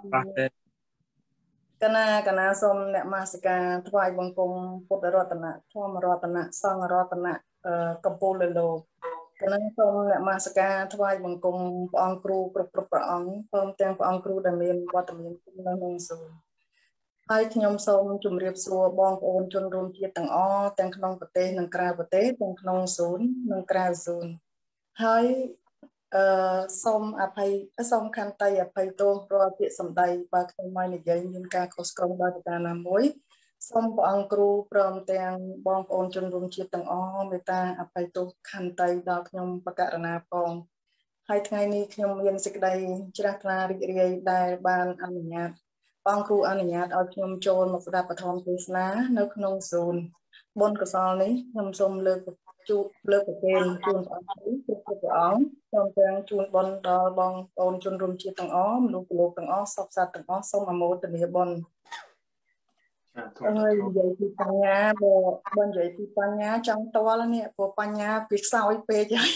កណាសូមអ្នកមាសិកាថ្វាយបង្គំពុទ្ធរតនៈធម្មរតនៈសង្ឃរតនៈកម្ពុជាលើលោកកណាសូមអ្នកមាសិកាថ្វាយបង្គំព្រះអង្គគ្រូគ្រប់ព្រះអង្គព្រមទាំងព្រះអង្គគ្រូដែលមានវត្តមានក្នុងសូមហើយខ្ញុំសូមជម្រាបសួរបងប្អូនជនរួមជាតិទាំងអស់ទាំងក្នុងប្រទេសនិងក្រៅប្រទេសទាំងក្នុងศูนย์និងក្រៅศูนย์ហើយសូមអភ័យសូមខន្តីអភ័យទោសរាល់ពាក្យសម្ដីបើខ្ញុំមកនិយាយមានការខុសឆ្គងដោយប្រការណាមួយសូមព្រះអង្គគ្រូព្រមទាំងបងប្អូនជនរួមជាតិទាំងអស់មេត្តាអភ័យទោសខន្តីដល់ខ្ញុំបកករណាផងហើយថ្ងៃនេះខ្ញុំមានសេចក្តីជ្រះថ្លារីករាយដែលបានអនុញ្ញាតព្រះអង្គគ្រូអនុញ្ញាតឲ្យខ្ញុំចូលមកស្ដាប់ពធមទេសនានៅក្នុងศูนย์បុណ្យកុសលនេះខ្ញុំសូមលើកប្រគេនជូនព្រះអង្គគ្រប់ព្រះអង្គសូមទាំងជូនបុណ្យដល់បងប្អូនជនរួមជាតិទាំងអស់មនុស្សលោកទាំងអស់សពសត្វទាំងអស់សូមអមោទនាបុណ្យនិយាយពីបញ្ញាបើនិយាយពីបញ្ញាចង់តល់នេះព្រោះបញ្ញាពីខ្សោយពេកហើយ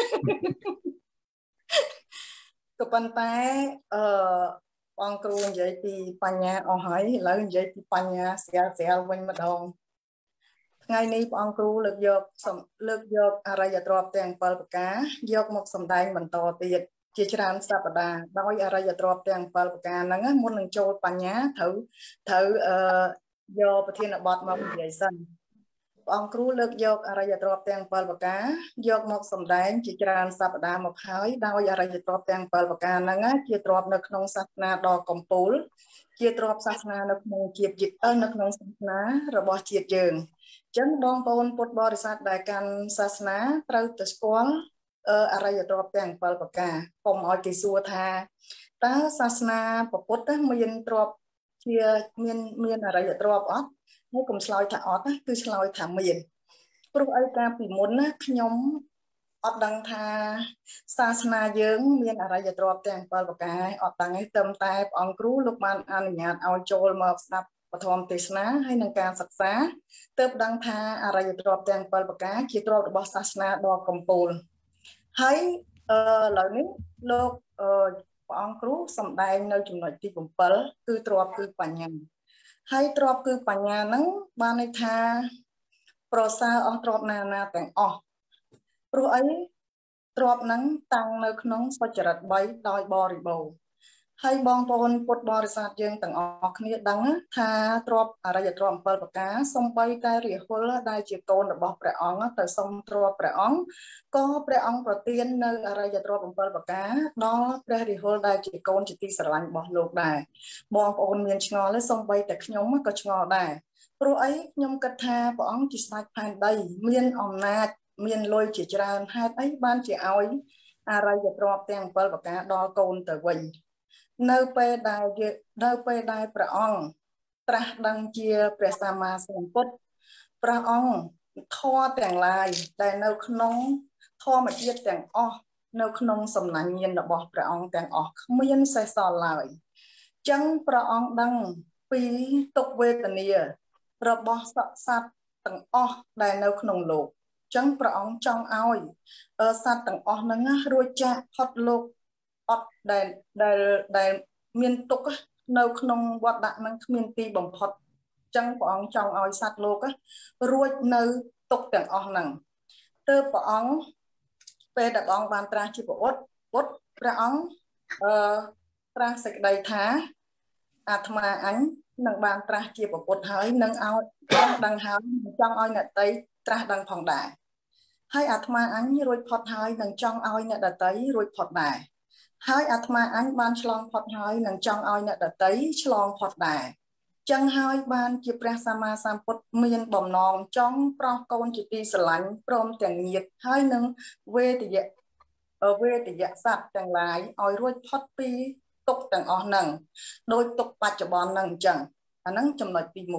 ក៏ប៉ុន្តែបងគ្រូនិយាយពីបញ្ញាអស់ហើយឥឡូវនិយាយពីបញ្ញាស្រាលវិញម្ដងថ្ងៃនេះបងគ្រូលើកយកអរិយទ្រព្យទាំង7ប្រការយកមកសម្ដែងបន្តទៀតជាច្រើនសប្តាហ៍ដោយអរិយទ្រព្យទាំង7ប្រការហ្នឹងមុននឹងចូលបញ្ញាត្រូវយកប្រធានបទមកនិយាយសិនបងគ្រូលើកយកអរិយទ្រព្យទាំង7ប្រការយកមកសម្ដែងជាច្រើនសប្តាហ៍មកហើយដោយអរិយទ្រព្យទាំង7ប្រការហ្នឹងជាទ្រព្យនៅក្នុងសាសនាដ៏កំពូលជាទ្រព្យសាសនានៅក្នុងនៅក្នុងសាសនារបស់ជាតិយើងអញ្ចឹងបងប្អូនពុទ្ធបរិស័ទដែលកាន់សាសនាត្រូវតែស្គាល់អរិយទ្រព្យទាំង7ប្រការកុំឲ្យគេសួរថាតើសាសនាពុទ្ធមានទ្រព្យជាមានអរិយទ្រព្យអត់ហើយកុំឆ្លើយថាអត់គឺឆ្លើយថាមានព្រោះអីកាលពីមុនណាខ្ញុំអត់ដឹងថាសាសនាយើងមានអរិយទ្រព្យទាំង7ប្រការអត់ដឹងទេតែព្រះអង្គគ្រូលោកបានអនុញ្ញាតឲ្យចូលមកស្ដាប់ពធមទេសនាហើយនឹងការសិក្សាទើបដឹងថាអរិយទ្រព្យទាំង7ប្រការជាទ្រព្យរបស់សាសនាដ៏កំពូលហើយឥឡូវនេះលោកព្រះអង្គគ្រូសម្ដែងនៅចំណុចទី7គឺទ្រព្យគឺបញ្ញាហើយទ្រព្យគឺបញ្ញាហ្នឹងបានន័យថាប្រសើរអស់ទ្រព្យណាទាំងអស់ព្រោះអីទ្រព្យហ្នឹងតាំងនៅក្នុងសុចរិត3ដោយបរិបូរណ៍ហើយបងប្អូនពុទ្ធបរិស័ទយើងទាំងអស់គ្នាដឹងថាទ្រព្យអរិយទ្រព្យ7ប្រការសំបីតែរាហុលដែលជាកូនរបស់ព្រះអង្គទៅសុំទ្រព្យព្រះអង្គក៏ព្រះអង្គប្រទាននៅអរិយទ្រព្យ7ប្រការដល់ព្រះរាហុលដែលជាកូនជាទីស្រឡាញ់របស់លោកដែរបងប្អូនមានឆ្ងល់ទេសំបីតែខ្ញុំក៏ឆ្ងល់ដែរព្រោះអីខ្ញុំគិតថាព្រះអង្គជាស្ដេចផែនដីមានអំណាចមានលុយជាច្រើនហេតុអីបានជាឲ្យអរិយទ្រព្យទាំង7ប្រការដល់កូនទៅវិញនៅពេលដែលព្រះអង្គត្រាស់ដឹងជាព្រះសម្មាសម្ពុទ្ធព្រះអង្គធម៌ទាំងឡាយដែលនៅក្នុងធម្មជាតិទាំងអស់នៅក្នុងសំណាញ់ញាណរបស់ព្រះអង្គទាំងអស់គ្មានសេសសល់ឡើយអញ្ចឹងព្រះអង្គដឹងពីទុក្ខវេទនារបស់សត្វទាំងអស់ដែលនៅក្នុងលោកអញ្ចឹងព្រះអង្គចង់ឲ្យសត្វទាំងអស់ហ្នឹងរួចចាកផុតលោកអត់ដែលមានទុក្ខនៅក្នុងវដ្តហ្នឹងគ្មានទីបំផុតអញ្ចឹងព្រះអង្គចង់ឲ្យសត្វលោករួចនៅទុក្ខទាំងអស់ហ្នឹងទើបព្រះអង្គពេលដែលព្រះអង្គបានត្រាស់ជាពុទ្ធព្រះអង្គត្រាស់សេចក្តីថាអាត្មាអញនឹងបានត្រាស់ជាពុទ្ធហើយនឹងឲ្យដឹងហើយចង់ឲ្យអ្នកតីត្រាស់ដឹងផងដែរហើយអាត្មាអញរួចផុតហើយនឹងចង់ឲ្យអ្នកដតីរួចផុតដែរហើយអាត្មាអញបានឆ្លងផុតហើយនឹងចង់ឲ្យអ្នកដតីឆ្លងផុតដែរចឹងហើយបានជាព្រះសម្មាសម្ពុទ្ធមានបំណងចង់ប្រោសកូនជាទីស្រឡាញ់ព្រមទាំងញាតិហើយនឹងវេទយៈសត្វទាំងឡាយឲ្យរួចផុតពីទុក្ខទាំងអស់ហ្នឹងដោយទុក្ខបច្ចុប្បន្នហ្នឹងអញ្ចឹងអាហ្នឹងចំណុចទី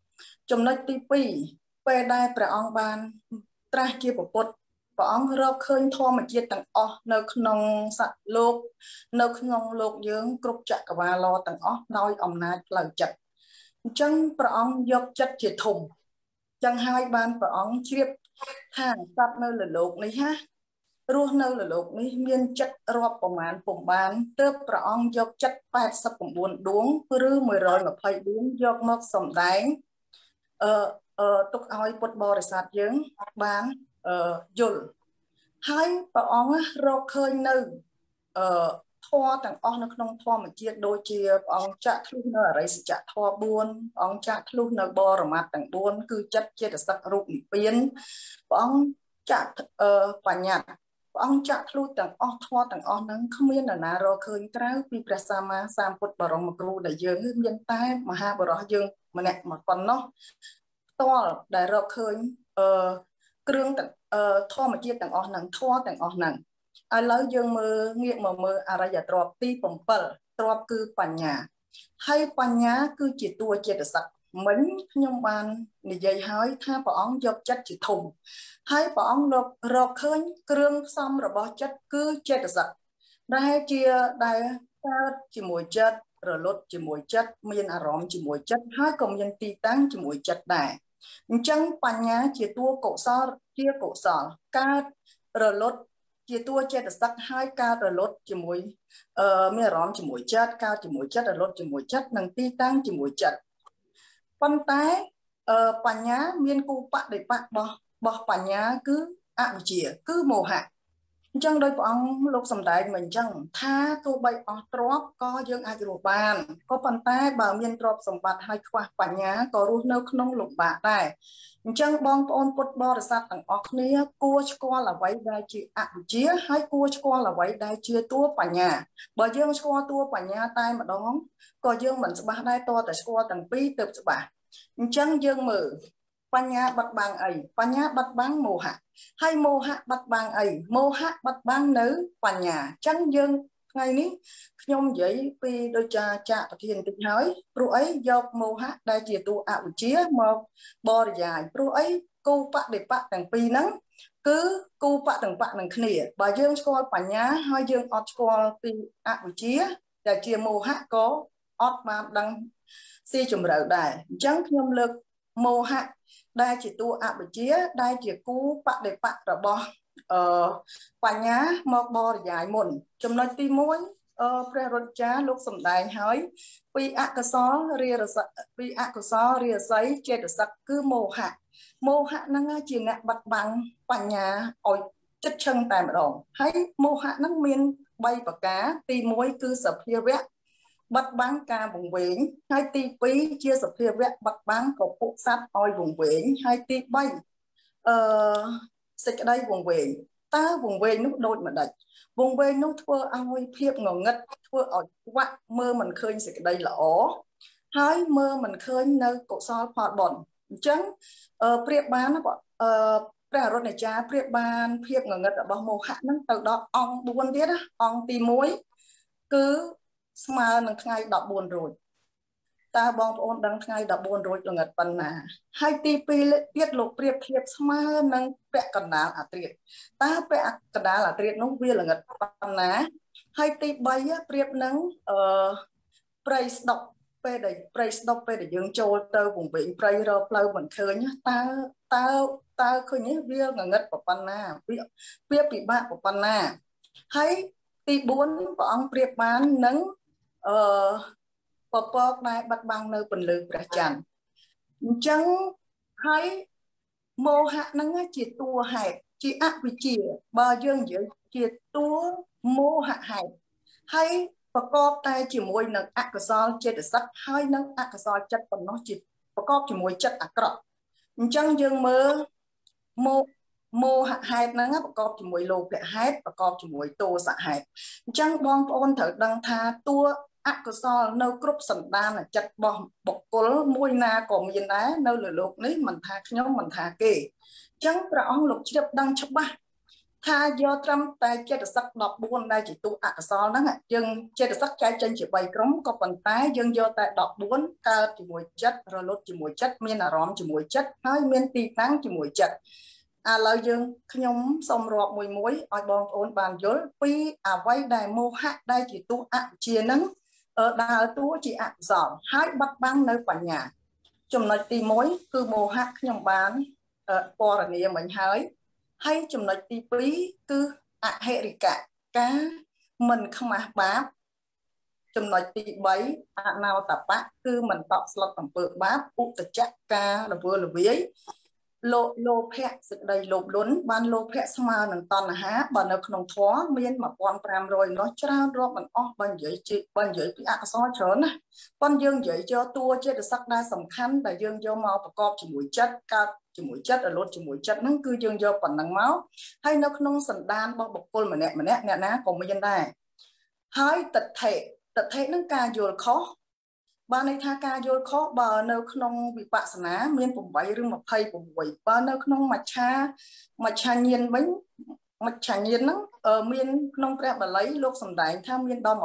1ចំណុចទី2ពេលដែលព្រះអង្គបានត្រាស់ជាពុទ្ធព្រះអង្គរកឃើញធម្មជាតិទាំងអស់នៅក្នុងសត្វលោកនៅក្នុងលោកយើងគ្រប់ចក្រវាឡទាំងអស់ដោយអំណាចផ្លូវចិត្តអញ្ចឹងព្រះអង្គយកចិត្តជាធំអញ្ចឹងហើយបានព្រះអង្គជ្រាបថាសត្វនៅលើលោកនេះរស់នៅលើលោកនេះមានចិត្តរាប់ប្រមាណពុំបានទើបព្រះអង្គយកចិត្ត89ដួងឬ120ដួងយកមកសម្ដែងទុកឲ្យពុទ្ធបរិស័ទយើងបានយល់ហើយព្រះអង្គរកឃើញនៅធម៌ទាំងអស់នៅក្នុងធម្មជាតិដូចជាព្រះអង្គចាក់ធ្លុះនៅអរិយសច្ចធម៌4ព្រះអង្គចាក់ធ្លុះនៅបរមត្ថទាំង4គឺចិត្តចេតសិករូបនិព្វានព្រះអង្គចាក់បញ្ញត្តិព្រះអង្គចាក់ធ្លុះទាំងអស់ធម៌ទាំងអស់ហ្នឹងគ្មាននរណារកឃើញក្រៅពីព្រះសម្មាសម្ពុទ្ធបរមគ្រូដែលយើងមានតែមហាបរោះយើងម្នាក់មកប៉ុណ្ណោះផ្ទាល់ដែលរកឃើញគ្រឿងធម្មជាតិទាំងអស់ហ្នឹងធម៌ទាំងអស់ហ្នឹងឥឡូវយើងងាកមកមើលអរិយទ្រព្យទី7ទ្រព្យគឺបញ្ញាហើយបញ្ញាគឺជាតួចេតសិកមិញខ្ញុំបាននិយាយហើយថាព្រះអង្គយកចិត្តជាធំហើយព្រះអង្គរកឃើញគ្រឿងផ្សំរបស់ចិត្តគឺចេតសិកដែលកើតជាមួយចិត្តរលត់ជាមួយចិត្តមានអារម្មណ៍ជាមួយចិត្តហើយក៏មានទីតាំងជាមួយចិត្តដែរអញ្ចឹងបញ្ញាជាតួកុសលជាកុសលកើតរលត់ជាតួចេតសិកហើយកើតរលត់ជាមួយមានអារម្មណ៍ជាមួយចិត្តកើតជាមួយចិត្តរលត់ជាមួយចិត្តនិងទីតាំងជាមួយចិត្តប៉ុន្តែបញ្ញាមានគូបដិបត្តិរបស់បញ្ញាគឺអវិជ្ជាគឺមោហៈអញ្ចឹងដោយព្រះអង្គលោកសម្ដែងមកអញ្ចឹងថាទោះបីអស់ទ្រព្យក៏យើងអាចរស់បានក៏ប៉ុន្តែបើមានទ្រព្យសម្បត្តិហើយខ្វះបញ្ញាក៏រស់នៅក្នុងលំបាកដែរអញ្ចឹងបងប្អូនពុទ្ធបរិស័ទទាំងអស់គ្នាគួរស្គាល់អ្វីដែលជាអវិជ្ជាហើយគួរស្គាល់អ្វីដែលជាតួបញ្ញាបើយើងស្គាល់តួបញ្ញាតែម្ដងក៏យើងមិនច្បាស់ដែរតតែស្គាល់ទាំងពីរទើបច្បាស់អញ្ចឹងយើងមើលបញ្ញាបាត់បង់អីបញ្ញាបាត់បង់មោហៈហើយមោហៈបាត់បង់អីមោហៈបាត់បង់នៅបញ្ញាអញ្ចឹងយើងថ្ងៃនេះខ្ញុំនិយាយពីដូចចាក់ប្រធានតិចហើយព្រោះអីយកមោហៈដែលជាតួអវិជ្ជាមកបរិយាយព្រោះអីគូបដិបត្តិទាំងពីរហ្នឹងគឺគូបដិបត្តិនឹងគ្នាបើយើងស្គាល់បញ្ញាហើយយើងអត់ស្គាល់ពីអវិជ្ជាដែលជាមោហៈក៏អត់បានដឹងស៊ីជម្រៅដែរអញ្ចឹងខ្ញុំលើកមោហៈដែលជាតួអវិជ្ជាដែលជាគូបដិបត្តិរបស់បញ្ញាមកបរិយាយមុនចំណុចទី1ព្រះរុទ្ធាលោកសម្ដែងហើយពីអកុសលរារស័យពីអកុសលរាស័យចេតសិកគឺមោហៈមោហៈហ្នឹងជាអ្នកបាត់បង់បញ្ញាឲ្យចិត្តឈឹងតែម្ដងហើយមោហៈហ្នឹងមាន3ប្រការទី1គឺសភាវៈបាត់បង់ការវង្វេងហើយទី2ជាសភាវៈបាត់បង់កពុសត្វឲ្យវង្វេងហើយទី3សេចក្តីវង្វេងតើវង្វេងនោះដូចម្ដេចវង្វេងនោះធ្វើឲ្យភាពងងឹតធ្វើឲ្យខ្វាក់មើលមិនឃើញសេចក្តីល្អហើយមើលមិនឃើញនៅកុសលផលបុណ្យអញ្ចឹងប្រៀបបានព្រះអរុណចារ្យប្រៀបបានភាពងងឹតរបស់មោហៈហ្នឹងទៅដល់អង្គ4ទៀតអង្គទី1គឺស្មើនឹងថ្ងៃ14រោចតើបងប្អូនដឹងថ្ងៃ14រោចល្ងិតប៉ុណ្ណាហើយទី2ទៀតលោកប្រៀបធៀបស្មើនឹងពាក់កណ្ដាលអាត្រៀតតើពាក់កណ្ដាលអាត្រៀតនោះវាល្ងិតប៉ុណ្ណាហើយទី3ប្រៀបនឹងព្រៃស្ដុកពេលដែលព្រៃស្ដុកពេលដែលយើងចូលទៅវង្វេងព្រៃរកផ្លូវមិនឃើញតើឃើញវាងងឹតប៉ុណ្ណាវាពិបាកប៉ុណ្ណាហើយទី4ព្រះអង្គប្រៀបបាននឹងពពកដែលបាត់បង់នៅពន្លឺព្រះច័ន្ទអញ្ចឹងហើយមោហៈហ្នឹងជាតួហេតុជាអវិជ្ជាបើយើងនិយាយជាតួមោហៈហេតុហើយប្រកបតែជាមួយនឹងអកុសលចេតសិកហើយនឹងអកុសលចិត្តបំណោះជាប្រកបជាមួយចិត្តអាក្រក់អញ្ចឹងយើងមើលមោហៈហេតុហ្នឹងប្រកបជាមួយលោភៈហេតុប្រកបជាមួយទោសៈហេតុអញ្ចឹងបងប្អូនត្រូវដឹងថាតួអកុសលនៅគ្រប់សន្តានចិត្តរបស់បុគ្គលមួយណាក៏មានដែរនៅលើโลกនេះមិនថាខ្ញុំមិនថាគេអញ្ចឹងព្រះអង្គលោកជ្រាបដឹងច្បាស់ថាយកត្រឹមតែចេតសិក14ដែលជាតួអកុសលហ្នឹងយើងចេតសិកចែកចេញជា3ក្រុមក៏ប៉ុន្តែយើងយកតែ14កើតជាមួយចិត្តរលត់ជាមួយចិត្តមានអារម្មណ៍ជាមួយចិត្តហើយមានទីតាំងជាមួយចិត្តឥឡូវខ្ញុំសូមរាប់មួយឲ្យបងប្អូនបានយល់ពីអ្វីដែលមោហៈដែលជាតួអវិជ្ជាហ្នឹងដើរតួជាអកុសលហើយបាត់បង់នៅបញ្ញាចំណុចទី1គឺមោហៈខ្ញុំបានពណ៌នាមិញហើយចំណុចទី2គឺអហិរិកៈការមិនខ្មាស់បាបចំណុចទី3អនោតបៈគឺមិនតក់ស្លុតអំពើបាបឧតចៈការរវើរវាយលោភៈសេចក្តីលោភលន់បានលោភៈស្មើនឹងតណ្ហាបើនៅក្នុងធម៌មាន1500នោះច្រើនរាប់មិនអស់បើនិយាយពីអកុសលច្រើនណាប៉ុន្តែយើងនិយាយយកតួចេតសិកដែលសំខាន់ដែលយើងយកមកប្រកបជាមួយចិត្តកើតជាមួយចិត្តរលត់ជាមួយចិត្តហ្នឹងគឺយើងយកប៉ុណ្ណឹងមកហើយនៅក្នុងសន្តានរបស់បុគ្គលម្នាក់អ្នកណាក៏មានដែរហើយទិដ្ឋិហ្នឹងការយល់ខុសបានន័យថាការយល់ខុសបើនៅក្នុងវិបស្សនាមាន8ឬ26បើនៅក្នុងមច្ឆាញាណវិញមច្ឆាញាណហ្នឹងមានក្នុងព្រះបាលីលោកសម្ដែងថាមានដល់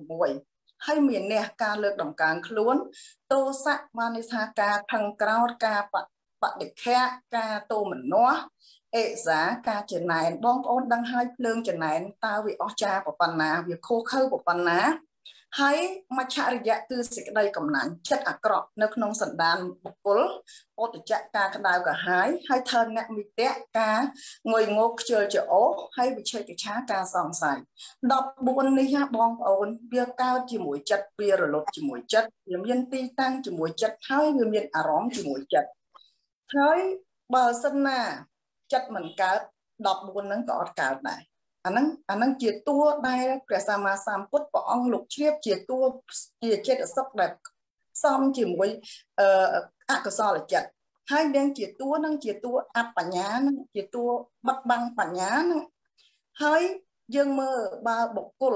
26ហើយមានអ្នកការលើកដំកើងខ្លួនទោសៈបានន័យថាការខឹងក្រោធការបដិខៈការទោមនោះអេសាការចំណែនបងប្អូនដឹងហើយភ្លើងចំណែនតើវាអស្ចារ្យប៉ុណ្ណាវាខុសខើប៉ុណ្ណា hay mà chả rẻ từ sự đây cầm nắn chất ác cọp nơi không sẵn đàn bọc cố ô tự chạy ca cái đào cả hay thân nẹ mì tét ca ngồi ngốc chơi chỗ hay bị chơi cái trá ca sòng sài đọc buồn đi ha bong ổn bia cao chỉ mũi chất bia rồi lột chỉ mũi chất viêm nhân ti tăng chỉ mũi chất hay viêm nhân à rõm chỉ mũi chất thấy bờ sân nà chất mình cá đọc buồn nắng có cả này anh năng chia tua đây kẻ sa ma sam put bỏ ông lục chiếp chia tua chia chết ở sốc đẹp xong chỉ mũi ác cơ so là chật hai đang chia tua áp bản nhá chia tua bắt băng bản nhá hai dương mơ ba bọc cul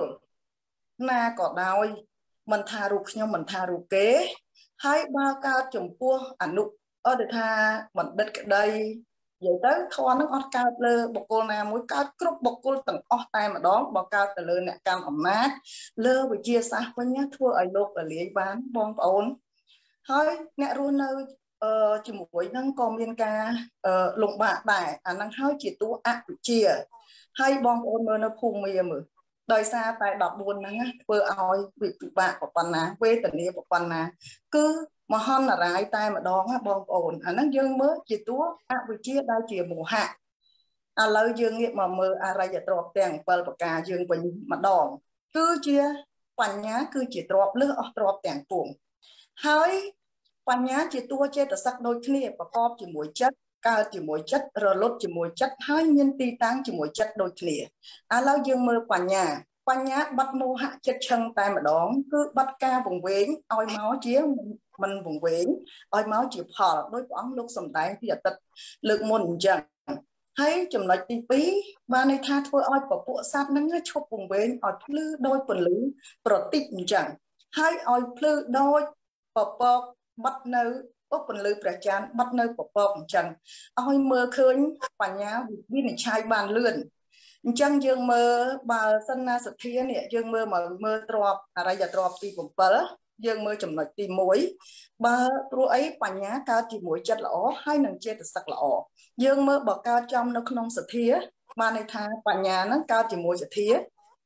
na cỏ đào mình thà rục nhau mình thà rục kế hai ba cao chồng cua ảnh nụ ở được tha mình đất cái đây vậy tới thua nó có cao lơ bọc cul na mũi cao cướp bọc cul tầng tay mà đó bọc cao từ lơ nè cam ẩm mát lơ bị chia xa với nhá thua ở lục ở lý bán bong ổn thôi nè luôn nơi chỉ mũi năng còn miền ca lục bạ đại năng hơi chỉ tu ác chia hay bong ôn mơ nó phùng mì mử đời xa tại đọc buồn năng vừa oi bị bạ của con ná quê tận địa của con ná cứ mà hon là rải tay mà đón bong ôn năng dương mới chỉ tu ác chia đai chia mùa hạ lâu dương nghiệp mà mơ ra giờ trọt tiền bờ bạc cà dương bình mà đòn cứ chia quan nhá cứ chỉ trọt lứa trọt tiền phùng hơi quan nhá chỉ tua chơi từ sắc đôi kia và co chỉ mũi chất cao chỉ mũi chất rồi lốt chỉ mũi chất hai nhân ti tăng chỉ mũi chất đôi kia lao dương mơ quan nhá bắt mô hạ chất chân tay mà đón cứ bắt ca vùng vến oi máu chía mình vùng vến oi máu chỉ phò đối quán lúc sầm tay thì tật lực môn chẳng thấy chùm nói tí pí và này tha thôi oi của bộ sát nó ngứa chụp vùng vến oi lư đôi phần lứ protein chẳng hai oi lư đôi bọc bắt nơi phần lưประจันbắt nơi của bọc chẳng oi mơ khơi quả nhá vì này chai bàn lươn chẳng dương mơ bà sân na sật thiên nè dương mơ mà mơ trọp ra giờ trọp thì cũng bớ dương mơ chùm nói tí muối bà rồi ấy quả nhá cao thì muối chất lỏ hai nằng chết từ sắc lỏ dương mơ bỏ cao trong nó không sật thiên mà này tha quả nhá nó cao thì muối sật thiên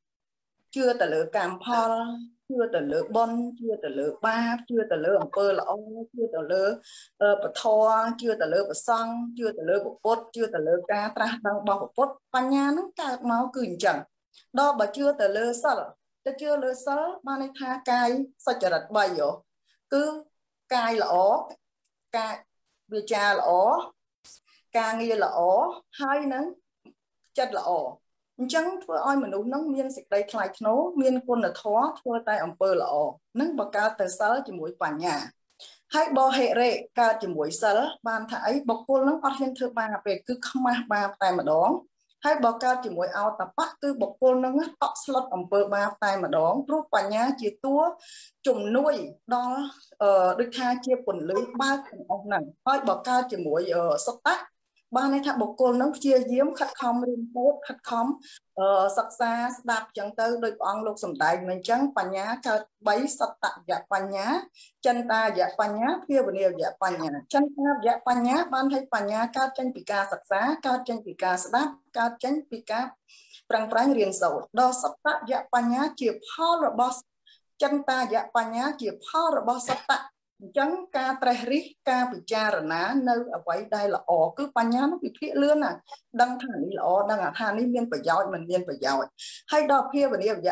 chưa tờ lửa cam pha chưa tờ lửa bon chưa tờ lửa ba chưa tờ lửa pơ lọ chưa tờ lửa bờ thò chưa tờ lửa bờ xăng chưa tờ lửa bờ bốt chưa tờ lửa cá tra đang bao bờ bốt pan nhà nó cả máu cười chẳng đó bà chưa tờ lửa sờ chưa lửa sờ ba này tha cài sao chả đặt bay vậy cứ cài lọ cài bia trà lọ cà nghe lọ hai nắng chất lọ chẳng thưa oi mình uống nắng miên xịt đây khai nấu miên quân là thó thưa tay ông pơ lọ nắng bạc ca từ sớ chỉ mũi quả nhà hai bò hệ rệ ca chỉ mũi sớ ban thái bọc quân nó phát hiện thưa ba về cứ không ba tay mà đón hai bò ca chỉ mũi ao tập bắt cứ bọc quân nó ngắt tóc slot ông pơ ba tay mà đón rút quả nhà chỉ tua chùm nuôi đó được tha chia quần lưới ba ông này hai bò ca chỉ mũi sắp tắt ba này thà bọc côn nó chia diếm khát khom riêng tốt khát khom sắc xa đạp chẳng tới đôi con lúc sầm đại mình chẳng pan nhá cho bấy sắp tặng dạ pan nhá chân ta dạ pan nhá kia bữa nhiều dạ pan nhá chân ta dạ pan nhá ban thấy pan nhá cao chân pika sắc xa cao chân pika đạp cao chân pika prang prang riêng sầu đo sắp tặng dạ pan nhá chia phao rồi boss chân ta dạ pan nhá chia phao rồi boss sắp tặng chẳng ca trehri ca bị cha rồi ná nơi ở quấy đây là cứ pan nhá nó bị thiệt lươn à đăng thằng đi là đăng thằng đi miên phải giỏi mình miên phải giỏi hay đọc kia và điều dạ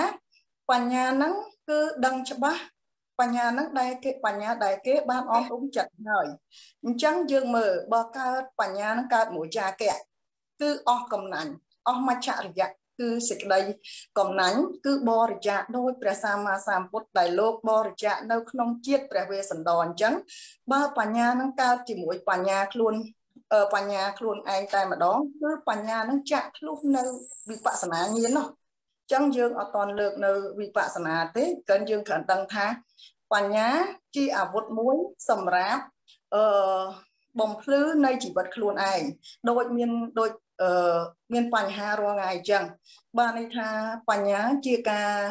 pan nhá nắng cứ đăng cho bác pan nhá nắng đây cái pan nhá đây cái ban om cũng chặt rồi chẳng dương mờ bao ca pan nhá nó ca mũi cha kẹt cứ cầm nành mà chả rồi dạ cứ xịt đây còn nánh cứ bò rồi chạ đôi prasama samput đại lô bò rồi chạ đâu không chiết về sần đòn trắng ba panya nó cao chỉ mũi panya luôn panya luôn anh tay mà đó cứ panya nó chạ lúc nơi bị bạ sẵn á nhiên nó chẳng dương ở toàn lược nơi bị bạ sẵn á thế cần dương khẩn tăng tha panya chi vụt muối sầm ráp bồng phứ nay chỉ vật luôn ai đôi miền Pành Hà rồi ngày chẳng ba này tha Pành nhá chia ca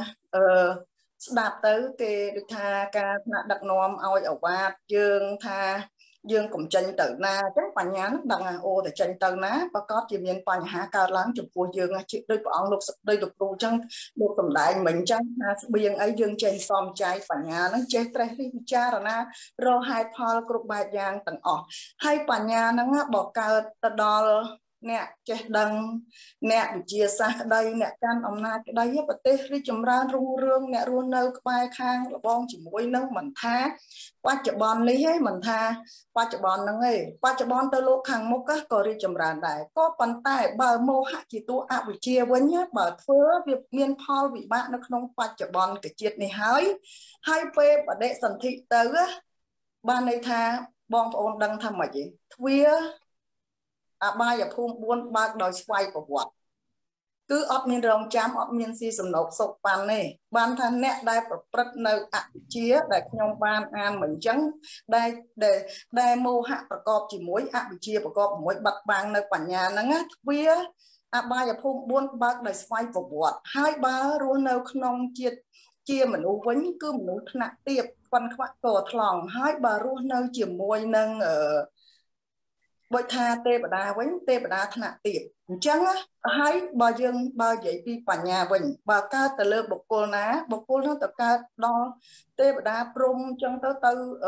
đạp tới cái được tha ca đặc nom ao ở qua dương tha dương cũng tranh tự na chắc bà nhà nó đằng ô để tranh tự ná và có chỉ miền bà nhà cao lắm chụp của dương chị đôi bọn lục đây được đủ chân được tầm đại mình chân bây ấy dương tranh xóm trái bà nhà nó chết trái đi cha rồi na rồi hai Paul group bài giang tầng hai bà nhà nó ngáp bỏ cao đo nè chết đằng nè bị chia xa đây nè can ông na cái đây bật tê đi chấm ra rung rương nè run nâu bài khang là bong chỉ mũi nâng mình tha qua chợ bòn lý ấy mình tha qua chợ bòn nâng ấy qua chợ bòn tới lúc hàng mốc á có đi chấm ra đại có bàn tay bờ mô hạ chỉ tu áp bị chia với nhát bờ phớ việc miên Paul bị bạn nó không qua chợ bòn cái chuyện này hai phê và đệ sần thị tới á ban này tha bong ôn đăng tham mà gì thuyết ba giờ phun buôn ba đòi xoay của quạt cứ ấp miên rong chám ấp miên si sầm nộp sọc pan này ban thân nét đai bật nơi chia để nhông ban an mình trắng đây mô hạประกอบchỉ muối bị chiaประกอบmuối bật bang nơi bản nhà nó ngắt vía ba giờ phun buôn ba đòi xoay của quạt hai ba ruộng nơi nông chia mình u vĩnh cứ mình u nặng tiệp quan khoác cột lòng hai ba ruộng nơi chỉ muối nâng bôi tha tê bà đa vĩnh tê bà đa thằng tiệp chẳng á hai bà dương bà dậy đi bà nhà vĩnh bà ca tờ lơ bọc cô nó tập ca đo tê bà đa prum chân tới tư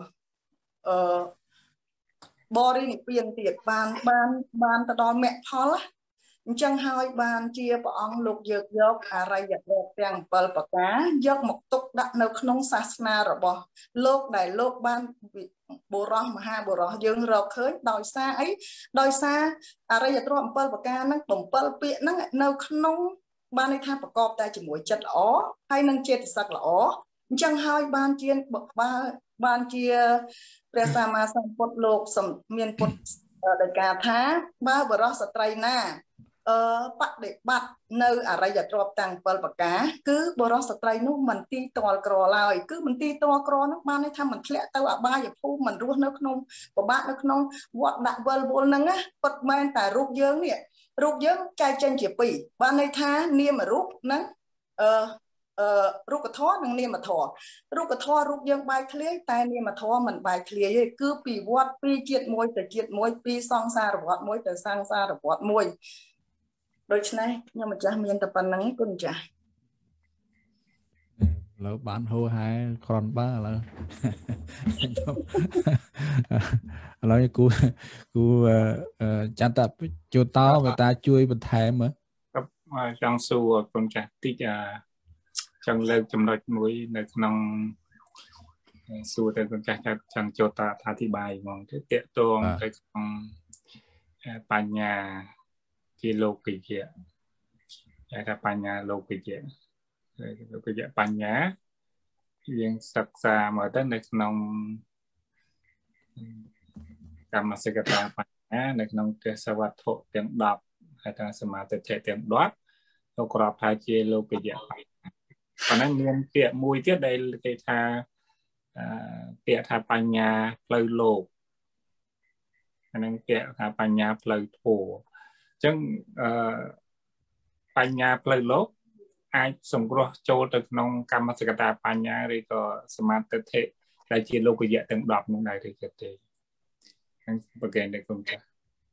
body này tiền tiệp ban ta đo mẹ Paul á chẳng hai ban chia bà ông lục dược dốc rai dật đẹp tiếng bờ bạc cá dốc một tục đặt nơi không sát na rồi bỏ lục đại lục ban bồ rong mà ha bồ rong dương rồi khơi đòi xa rai dật rồi bờ bạc cá nó bồng bờ biển nó nơi không ban này tham bạc cọp ta chỉ mũi chật ó hay nâng chết sặc lỏ chẳng hai ban chia presama sang pot lục sầm miền pot đại ca thá ba bồ rong sợi na bắt để bắt nơi rai dật rồi tăng bờ bạc cá cứ bồ rong sợi nó mình ti toal cro lại cứ mình ti toal cro nó ban này tham mình lẽ tao ba giờ phu mình ruột nó không của bạn nó không vọt đặt bờ nâng á bật men tại rút dướng nè rút dướng trai chân chỉ pì ban này tha niêm mà rút nâng rút cái thó nâng niêm mà thò rút cái thó rút dướng bài clear tai niêm mà thò mình bài clear cứ pì vọt pì chiết môi pì song xa rồi vọt môi từ sang xa rồi vọt môi đôi này nhưng mà cha miền tập bản năng con cha lỡ bán hô hai còn ba là nói cô chăn tập cho tao người ta chui bên thèm mà trong su con cha tí trong lên trong đợt mũiในក្នុង su แต่ con cha chẳng cho ta thà thì bài mong cái tiện tuồng cáiปัญญา ที่โลกิยะถ้าปัญญาโลกิยะปัญญายังศึกษามาตั้งแต่ក្នុងកម្មសិកតាបញ្ញានៅក្នុងទេសវត្ថុទាំង10ហើយថាសមាទិដ្ឋិទាំង10ទៅក្របថាជាលោកយៈប៉ុន្តែមានពាក្យមួយទៀតដែលគេថាពាក្យថាបញ្ញាផ្លូវលោកអានឹងពាក្យថាបញ្ញាផ្លូវធម៌ចឹងបញ្ញាផ្លូវលោកអាចសង្គ្រោះចូលទៅក្នុងកម្មសិកតាបញ្ញាឬក៏សមាទិដ្ឋិដែលជាលោកយៈទាំង10នោះដែរឬក៏ទេហ្នឹងប្រកែកតែគុំចាស់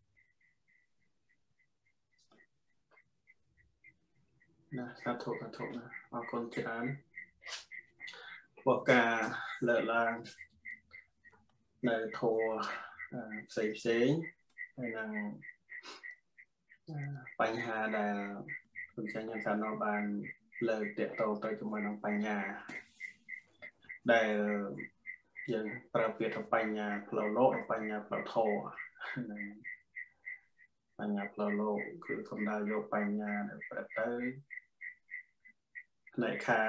ណាសាធុណាអរគុណច្រើនពួកការលើកឡើងនៅធម៌ផ្សេងហើយនឹងបញ្ហាដែលคุณចាញ់ខ្ញុំថានៅបានលើកទាក់ទងទៅជាមួយនឹងបញ្ញាដែលយើងប្រើពាក្យថាបញ្ញាផ្លូវលោកបញ្ញាផ្លូវធម៌បញ្ញាផ្លូវលោកគឺសំដៅយកបញ្ញាដែលប្រទៅផ្នែកខាង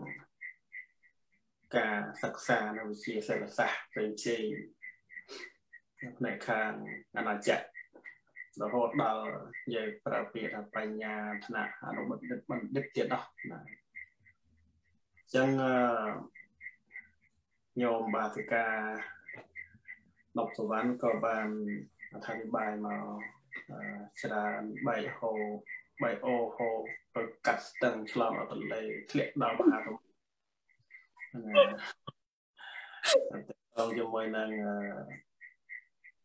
ការសិក្សានៅវិទ្យាសាស្ត្រសាស្ត្រផ្សេងផ្នែកខាងអនាចក្ររហូតដល់យើងប្រើពាក្យថាបញ្ញាថ្នាក់អនុបណ្ឌិតទៀតណាអញ្ចឹងញោមបាសិកានប់សវណ្ណក៏បានអធិប្បាយមកច្រើនបែកអូហូទៅកាត់ស្ទឹងឆ្លងអត់ទន្លេធ្លាក់ដល់មហាសមុទ្រទៅជាមួយនឹង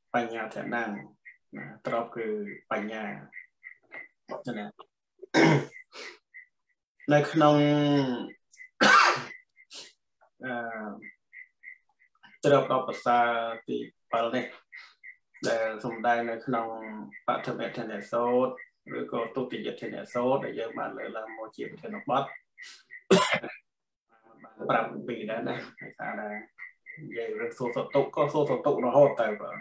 បញ្ញធnăngត្រប់គឺបញ្ញាណានៅក្នុងត្រប់ដល់ភាសាទី7នេះដែលសំដែងនៅក្នុងបឋមធនសូត្រឬក៏ទុតិយធនសូត្រដែលយើងបានលើកឡើងមកជាប្រធានបទបានប្រាប់ពីដែរណាហើយថាដែរនិយាយរឿងសួរសតុក៏សួរសតុរហូតទៅបាទ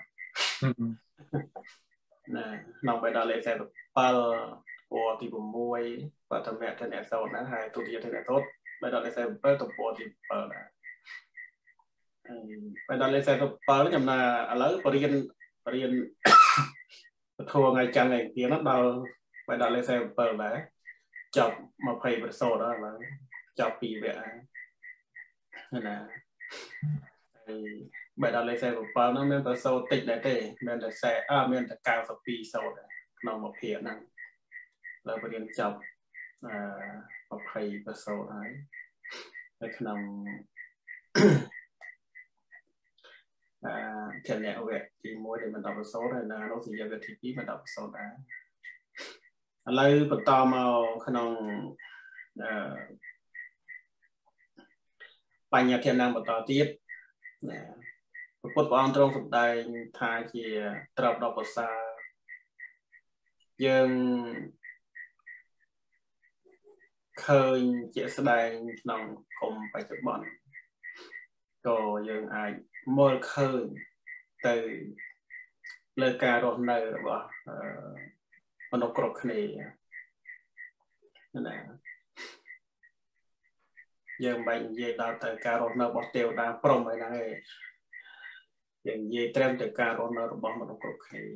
ណាក្នុងបេដាលេខ47ពណ៌ទី6បឋមធនសូត្រណាហើយទុតិយធនសូត្របេដាលេខ47ទំព័រទី7ណាបេដាលេខ47ចំណាឥឡូវបរៀនពធថ្ងៃច័ន្ទថ្ងៃទៀនដល់បេដាលេខ47ដែរចប់20ប្រសូតហើយឡើយចប់2វគ្គហើយណាហើយបេដាលេខ47នោះមានប្រសូតតិចដែរទេមានតែមានតែ92សូតក្នុងមួយភាគហ្នឹងលើបរៀនចប់20ប្រសូតហើយនៅក្នុងធនៈវគ្គទី1ដែលមិន10ប្រសូតហើយនៅអនុសញ្ញាវគ្គទី2មិន10ប្រសូតដែរឥឡូវបន្តមកក្នុងបញ្ញធនៈបន្តទៀតណាព្រះពុទ្ធព្រះអង្គទ្រង់សម្ដែងថាជាត្រប់ដល់ប្រសើរយើងឃើញជាក់ស្ដែងក្នុងគុំបច្ចុប្បន្នក៏យើងអាចមើលឃើញទៅលើការរស់នៅរបស់មនុស្សគ្រប់គ្នាណាយើងមិននិយាយដល់ទៅការរស់នៅរបស់ទេវតាព្រហ្មហ្នឹងឯងយើងនិយាយត្រឹមតែការរស់នៅរបស់មនុស្សគ្រប់គ្នា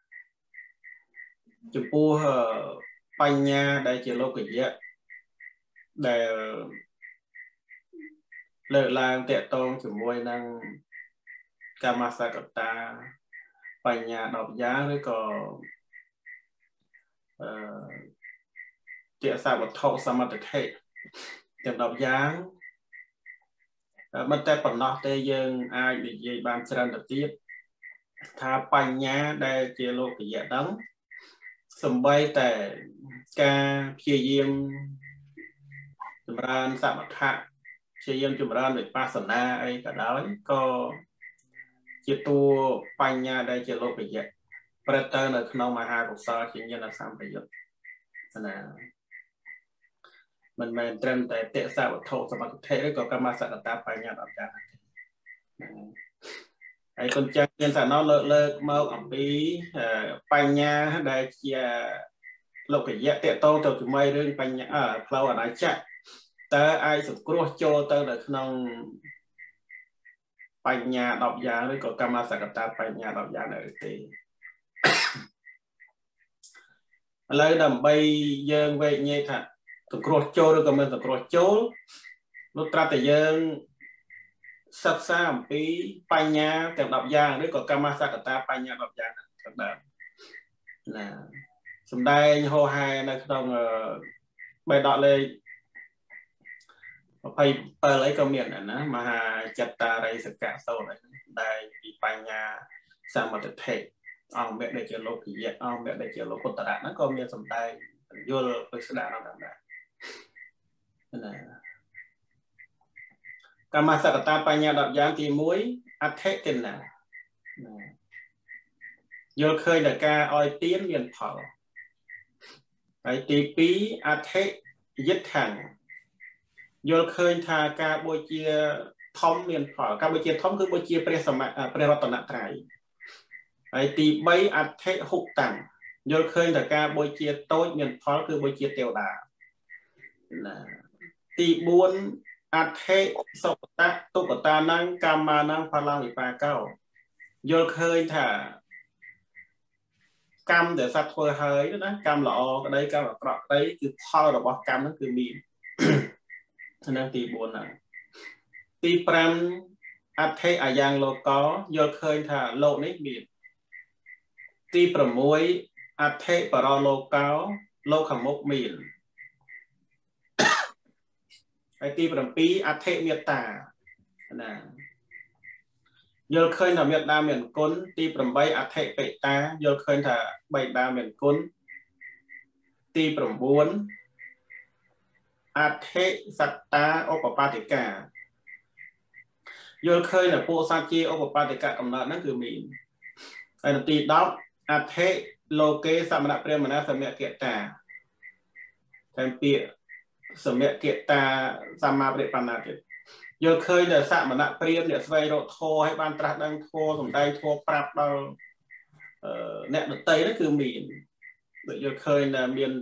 ចំពោះបញ្ញាដែលជាលោកយៈដែលលើកឡើងតកតងជាមួយនឹងកម្មសកតាបញ្ញា10យ៉ាងឬក៏ទស្សវត្ថុសមត្ថិទាំង10យ៉ាងមិនតែប៉ុណ្ណោះទេយើងអាចនិយាយបានច្រើនទៅទៀតថាបញ្ញាដែលជាលោកយៈហ្នឹងសំបីតែការព្យាយាមចម្រើនសមថៈព្យាយាមចម្រើនវិបស្សនាអីក៏ដោយក៏ជាតួបញ្ញាដែលជាលោកយៈប្រទៅនៅក្នុងមហាកុសលជាញាណសម្បយុទ្ធណាមិនមែនត្រឹមតែទស្សវត្ថុសមត្ថិឬក៏កម្មសកតាបញ្ញា10យ៉ាងហើយគុណចាស់មានសាណោលើកមកអំពីបញ្ញាដែលជាលោកយៈតកតងទៅជាមួយរឿងបញ្ញាផ្លូវអនាចក្រតើអាចសង្គ្រោះចូលទៅនៅក្នុងបញ្ញា10យ៉ាងឬក៏កម្មសកតាបញ្ញា10យ៉ាងដែរទេឥឡូវដើម្បីយើងវែកញែកថាសង្គ្រោះចូលឬក៏មិនសង្គ្រោះចូលនោះត្រាប់តែយើងសិក្សាអំពីបញ្ញាទាំង10យ៉ាងឬក៏កម្មសកតាបញ្ញា10យ៉ាងទាំងដើមណាសំដែងហោហែនៅក្នុងបេដកលេខ27អីក៏មានដែរណាមហាចិត្តតារិសកៈសូត្រដែលពីបញ្ញាសមត្ថិអង្គមគ្គដែលជាលោកយៈអង្គមគ្គដែលជាលោកុត្តរៈហ្នឹងក៏មានសំដែងយល់ពិស្ដារដល់ដែរណាកម្មសកតាបញ្ញា10យ៉ាងទី1អដ្ឋិទិណាយល់ឃើញដល់ការឲ្យទានមានផលហើយទី2អដ្ឋិយិដ្ឋាំងយល់ឃើញថាការបូជាធំមានផលការបូជាធំគឺបូជាព្រះរតនត្រ័យហើយទី3អដ្ឋិហុតាំងយល់ឃើញថាការបូជាតូចមានផលគឺបូជាទេវតាណាទី4អដ្ឋិសុបតៈទុបតានੰកម្មានੰផលវិបាកោយល់ឃើញថាកម្មដែលសត្វធ្វើហើយណាកម្មល្អក្តីកម្មអាក្រក់ក្តីគឺផលរបស់កម្មហ្នឹងគឺមានហ្នឹងទី4ហ្នឹងទី5អដ្ឋិអាយ៉ាងលោកោយល់ឃើញថាលោកនេះមានទី6អដ្ឋិបរលោកោលោកខាងមុខមានហើយទី7អដ្ឋិមេត្តាណា Vô khơi là miền Nam miền cún ti bầm bay ạt hệ bệ ta vô khơi là bệ đa miền cún ti bầm buôn ạt hệ sạch ta ô bà ba tì cả vô khơi là bộ sa chi ô bà ba tì cả cầm nợ nó cứ mình hay là ti đọc ạt hệ lô kê sa mà nạ prem mà nạ sa mẹ kiệt ta thêm bịa sa mẹ kiệt ta sa ma bệ bàn nạ kiệt vô khơi là sa mà nạ prem để xoay độ thô hay ban trạc đang thô tổng tay thô prap đâu nẹ được tây đó cứ mình vô khơi là miền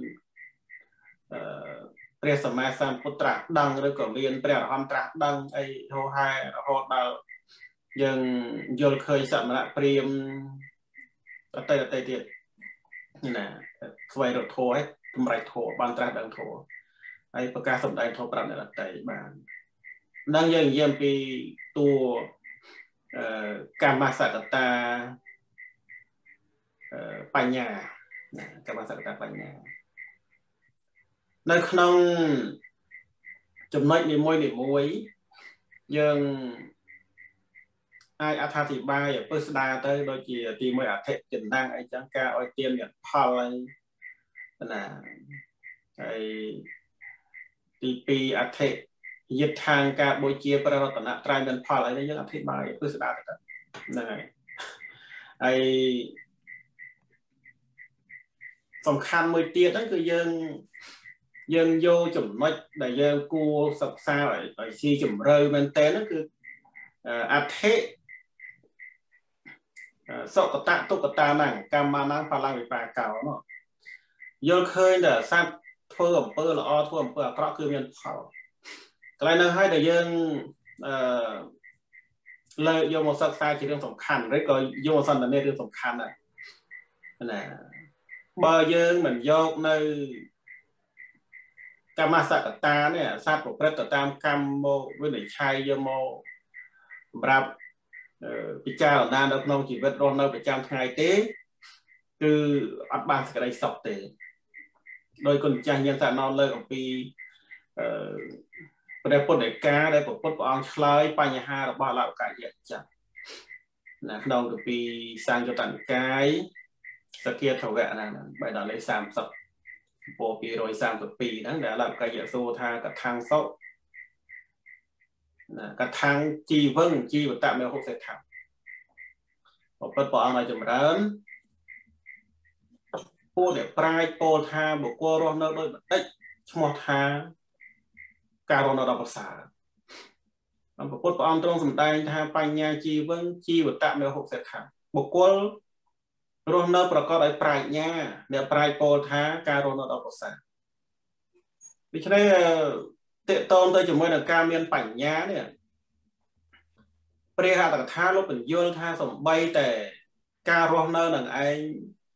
ព្រះសម្មាសម្ពុទ្ធត្រាស់ដឹងឬក៏មានព្រះអរហន្តត្រាស់ដឹងអីហោហែរហូតដល់យើងយល់ឃើញសមណៈព្រាហ្មណ៍តទៅទៀតណាស្វែងរកធម៌ឲ្យសម្រេចធម៌បានត្រាស់ដឹងធម៌ហើយប្រកាសសម្ដែងធម៌ប្រាប់អ្នកដទៃបាននឹងយើងនិយាយពីតួកម្មសកតាបញ្ញាកម្មសកតាបញ្ញានៅក្នុងចំណុចនីមួយយើងអាចអត្ថាធិប្បាយឲ្យពឹស្ដារទៅដូចជាទី1អធិចិន្តាំងអីចឹងការឲ្យទានមានផលហើយណាហើយទី2អធិយិដ្ឋានការបូជាព្រះរតនត្រ័យមានផលហើយយើងអធិប្បាយពឹស្ដារទៅហ្នឹងហើយហើយសំខាន់មួយទៀតហ្នឹងគឺយើងយកចំណុចដែលយើងគួរសិក្សាឲ្យស៊ីជម្រៅមែនតើហ្នឹងគឺអធិសុគតៈទុគតាណាំកម្មណាំផល្លវិបាកោនោះយល់ឃើញថាសត្វធ្វើអំពើល្អធ្វើអំពើអាក្រក់គឺមានផលកន្លែងហ្នឹងហើយដែលយើងលើកយកមកសិក្សាជារឿងសំខាន់ឬក៏យកមកសន្ទនារឿងសំខាន់ណាបើយើងមិនយកនៅកម្មសកតានេះសត្វប្រព្រឹត្តទៅតាមកម្មមកវិនិច្ឆ័យយកមកសម្រាប់ពិចារណានៅក្នុងជីវិតរស់នៅប្រចាំថ្ងៃទេគឺអត់បានសេចក្តីសុខទេដោយគុណម្ចាស់ញាណសាណោលើកអំពីព្រះពុទ្ធដីកាដែលព្រះពុទ្ធព្រះអង្គឆ្លើយបញ្ហារបស់លោកកាយៈចាស់ណាក្នុងគម្ពីរសង្យុត្តនិកាយសគាធវៈណាបែរដល់លេខ30ពោ232ហ្នឹងដែលលោកកាយៈសួរថាកថាំងសុណាកថាំងជីវឹងជីវតមេហុសេដ្ឋាព្រះពុទ្ធព្រះអង្គឲ្យចម្រើនពួកដែលប្រាជ្ញពោលថាបុគ្គលរស់នៅដោយបណ្ឌិតឈ្មោះថាការរស់នៅដ៏ប្រសើរព្រះពុទ្ធព្រះអង្គទ្រង់សម្ដែងថាបញ្ញាជីវឹងជីវតមេហុសេដ្ឋាបុគ្គលរស់នៅប្រកបដោយប្រាជ្ញាអ្នកប្រាជ្ញពោលថាការរស់នៅដ៏ប្រសើរដូច្នេះតេតងទៅជាមួយនឹងការមានបញ្ញានេះព្រះអត្តកថាលោកបញ្យល់ថាសំបីតែការរស់នៅនឹងឯង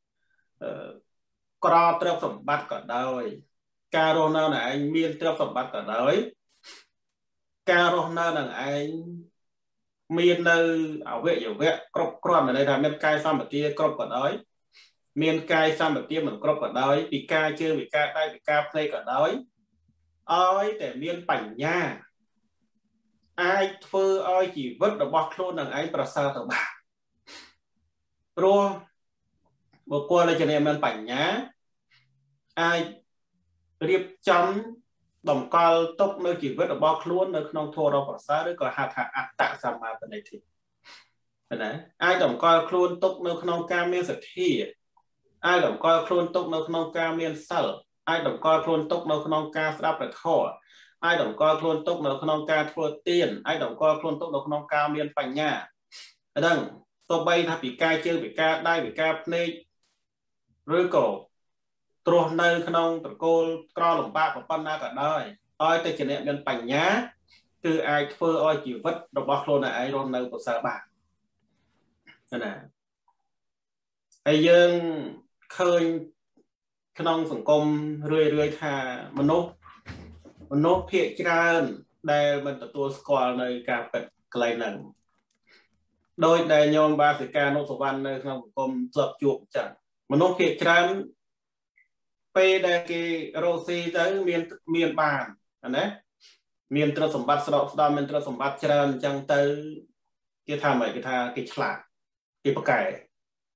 ក្រទ្រព្យសម្បត្តិក៏ដោយការរស់នៅនឹងឯងមានទ្រព្យសម្បត្តិក៏ដោយការរស់នៅនឹងឯងមាននៅអវយវៈគ្រប់គ្រាន់ន័យថាមានកាយសម្បទាគ្រប់ក៏ដោយមានកាយសម្បទាមិនគ្រប់ក៏ដោយពីការជើងពីការដៃពីការភ្នែកក៏ដោយឲ្យតែមានបញ្ញាអាចធ្វើឲ្យជីវិតរបស់ខ្លួននឹងឯងប្រសើរទៅបានព្រោះបុគ្គលដែលជាអ្នកមានបញ្ញាអាចរៀបចំតម្កល់ទុកនៅជីវិតរបស់ខ្លួននៅក្នុងធម៌ដ៏ប្រសើរឬក៏ហៅថាអត្តសម្មាបនិធិណាអាចតម្កល់ខ្លួនទុកនៅក្នុងការមានសទ្ធាអាចតម្កល់ខ្លួនទុកនៅក្នុងការមានសិលអាចតម្កល់ខ្លួនទុកនៅក្នុងការស្ដាប់ព្រះធម៌អាចតម្កល់ខ្លួនទុកនៅក្នុងការធ្វើទានអាចតម្កល់ខ្លួនទុកនៅក្នុងការមានបញ្ញាហ្នឹងទោះបីថាពីការជើងពីការដៃពីការភ្នែកឬក៏ទ្រស់នៅក្នុងត្រកូលក្រលំបាកប៉ុណ្ណាក៏ដោយឲ្យតែជាអ្នកមានបញ្ញាគឺអាចធ្វើឲ្យជីវិតរបស់ខ្លួនឯងរស់នៅប្រសើរបានណាហើយយើងឃើញក្នុងសង្គមរឿយថាមនុស្សភាគច្រើនដែលមិនទទួលស្គាល់នៅការពិតកន្លែងហ្នឹងដោយដែលញោមបាសិកានុសវណ្ណនៅក្នុងសង្គមធ្លាប់ជួបចឹងមនុស្សភាគច្រើនពេលដែលគេរកស៊ីទៅមានបានណាមានទ្រព្យសម្បត្តិស្ដុកស្ដម្ភមានទ្រព្យសម្បត្តិច្រើនអញ្ចឹងទៅ cái tham mày cái chặt cái bậc kẻ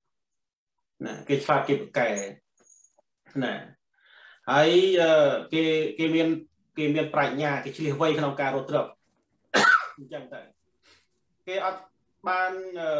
nè cái chặt cái bậc kẻ nè ấy cái miền Prạch nhà cái chia vây trong cà rốt trượt chẳng tại cái ban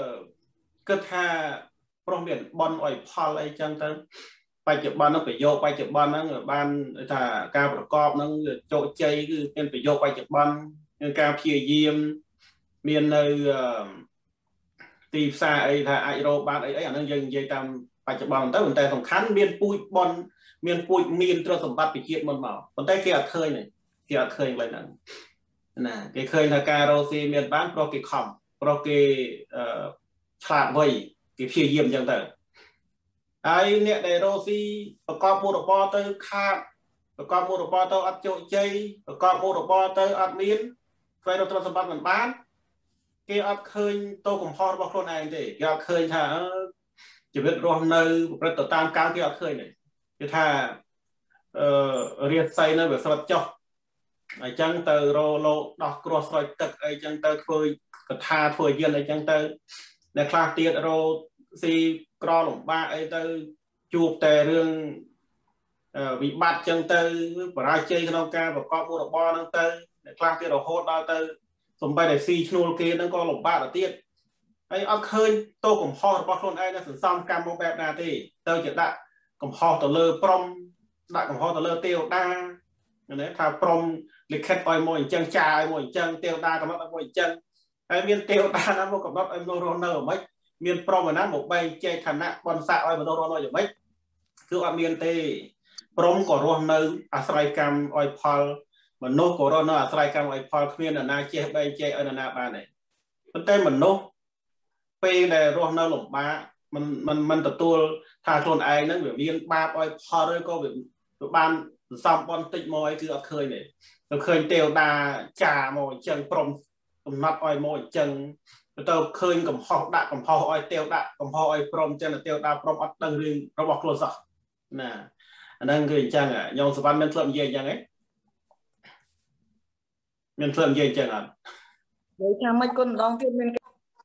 cơ tha trong biển bon ỏi phal ấy chẳng tớiไปจุบันนั้นไปโยกไปจุบันนั้นบ้านถ้าการประกอบนั้นโจใจคือเป็นไปโยกไปจุบันการเพียเยี่ยมเมียนในตีซาไอ้ถ้าไอโรบ้านไอ้อันนั้นยังยังตามปัจจุบันแต่สำคัญเมียนปุยบอลเมียนปุยเมียนตรสมบัติไปเกียรติมันมาแต่เกี่ยเคยเนี่ยเกี่ยเคยอะไรนั่นนะเกี่ยเคยถ้าการโรซีเมียนบ้านโปรเกคอมโปรเกฉลาดไว้เกี่ยเพียเยี่ยมยังแต่ไอ้เนี่ยในโรซีประกอบมูลปอเตอร์คาดประกอบมูลปอเตอร์อัดโจใจประกอบมูลปอเตอร์อัดมิ้นไฟโดนตรสมบัติเหมือนบ้านเกี่ยอัดเคยโตกลุ่มพอบอกคนเองดิเกี่ยอัดเคยถ้าจะเป็นรวมในประตูตามการเกี่ยอัดเคยเนี่ยจะถ้าเรียนไซน์ในแบบสลับจบไอ้จังเตอร์โรโลดอกกรอสไลตึกไอ้จังเตอร์คุยกระทาถวยเย็นไอ้จังเตอร์ในคลาสเตียโรซีกรอหลงบ้าไอ้เตอร์จูบแต่เรื่องวิบัติจังเตอร์ปราเจย์ขนมกาแบบกอบมูลบอลนั่งเตอร์ในคลาสเตียโรโฮดดาวเตอร์สมไปในซีชนูลเกนั่งก็หลงบ้าเตียไอ้อัดเคยโตกลุ่มพอบอกคนไอ้นั่นสันซ้ำการมองแบบนาทีเตอร์จะได้กลุ่มพอตัวเลือปรมได้กลุ่มพอตัวเลือเตียวดาเนี่ยถ้าปรมลิขิตไปมวยจังจ่ายมวยจังเตียวดากำลังมวยจังไอ้เมียนเตียวดานั้นมันกับรถไอ้โนโรเนอร์ไม่เมียนปรมนั้นหมกใบเจขณะบอลสะไอ้โนโรเนอร์อยู่ไหมคือว่าเมียนเตปรมก่อโรเนอร์อาศัยกรรมไอ้พอลมันโนก่อโรเนอร์อาศัยกรรมไอ้พอลเมียนนาเจใบเจไอ้นาบ้านไหนมันเต้มันโนไปในโรเนอร์หลงบ้ามันตัวทาชนไอ้นั่นแบบเมียนบ้าไอ้พอลเลยก็แบบบ้านซ้ำบอลติดมอยคือเคยเนี่ยเราเคยเตียวดาจ่ามอยจังปรมกำนับอ้อยมอยจังเราเคยกับพอดะกับพออ้อยเตียวดะกับพออ้อยปรมจังเตียวดาปรมอัดดังเรื่องเราบอกโลสักน่ะอันนั้นคือจังอ่ะยองสวรรค์มันเพิ่มเยอะยังไงมันเพิ่มเยอะจังอ่ะเดี๋ยวทำให้คนลองกินมัน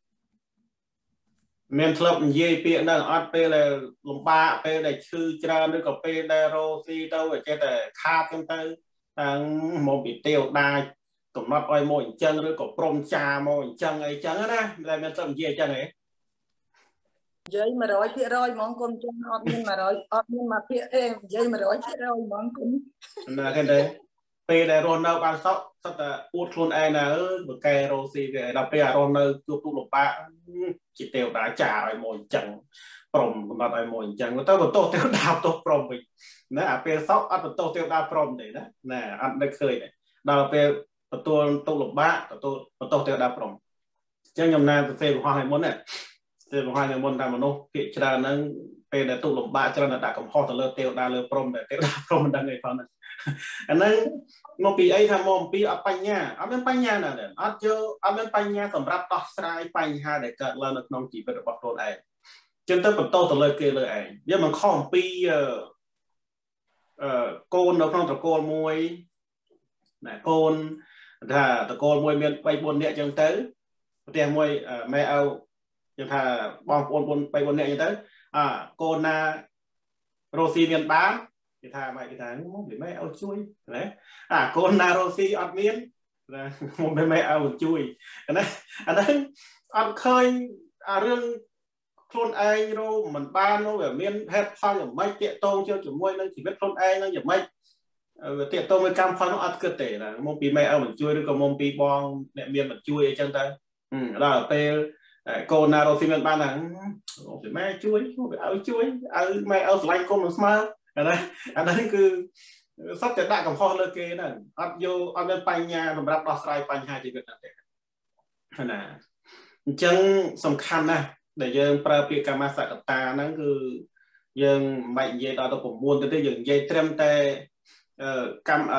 เมียนทลบเยี่ยเปียนั่งอัดไปเลยลงปาไปเลยชื่อจราด้วยกับไปได้โรซีเต้าไอ้เจ้าแต่คาจังเต้าโมบิเตียวได้กับนับไอ้โมยจังด้วยกับปรมชาโมยจังไอ้จังนะได้เมียนทลบเยี่ยจังไงเย้มาร้อยพี่ร้อยมองคนจังอดมินมาร้อยอดมินมาพี่เย้มาร้อยพี่ร้อยมองคนน่ะแค่นั้นไปได้โรนเอาบางซอกสักแต่พูดคนไอ้น่ะเมื่อแกโรซีไปเราไปโรนเอาจุกตุลปะจิตเตียวดาจ่าไอ้โมยจังปรมนับไอ้โมยจังก็ต้องโตเตียวดาวโตปรมไปนะไปซอกอัดโตเตียวดาวปรมเลยนะน่ะอันได้เคยเนี่ยเราไปตัวตุลปะตัวโตเตียวดาวปรมจังยำนาเซลล์หัวไฮมอนเนี่ยเซลล์หัวไฮมอนทำมันโน้พิจารณานั้นเป็นแต่ตุลปะจารณาดักกับพ่อตัวเลือเตียวดาวเลือปรมแต่เตียวดาวปรมมันดังไงฟังนะอันนั้นมองปีไอ้ทำมองปีอัปปัญญาอันนั้นปัญญาน่ะเนี่ยอันเจออันนั้นปัญญาสำหรับต่อสายปัญหาเด็กเกิดแล้วนักน้องจีบเป็นบอกตัวไอ้จนตั้งแต่โตตัวเลยเกลือไอ้ยังมันข้อมปีโกนเราต้องตะโกนมวยนะโกนถ้าตะโกนมวยเมียนไปบนเนี่ยจังเต๋อแต่มวยแม่เอาจังถ้าบองบนไปบนเนี่ยจังเต๋อโกนนาโรซีเมียนบ้านกีตาร์ไม่กีตาร์นี่มึงไม่เอาช่วยนะคนนาโรซีอัดเมียนนะมึงไม่เอาช่วยอันนั้นอัดเคยเรื่องคนไอ้เราเหมือนบ้านเราแบบเมียนแพทย์พออย่างไม่เตะตรงเจ้าจุ่มมวยนั่งชีวิตคนไอ้นั่งอย่างไม่เตะตรงในการพอต้องอัดเกิดเตะนะมึงปีไม่เอาเหมือนช่วยหรือก็มึงปีบองเนี่ยเมียนเหมือนช่วยจังแต่แล้วเตะคนนาโรซีเมียนบ้านนะไม่ช่วยเอาช่วยเอาไม่เอาสไลด์ก้มมันสมาร์อันนั้นคือสัจจะได้กับพ่อเลิกเกนั่นอัดโยอัดเป็นปัญญาสำหรับต่อสายปัญหาชีวิตนั่นเองนะจังสำคัญนะเดี๋ยวยังประเภทการมาสักตานั่นคือยังไม่เยี่ยต่อตัวผมบุญแต่ยังเยี่ยเตรียมแต่กรรม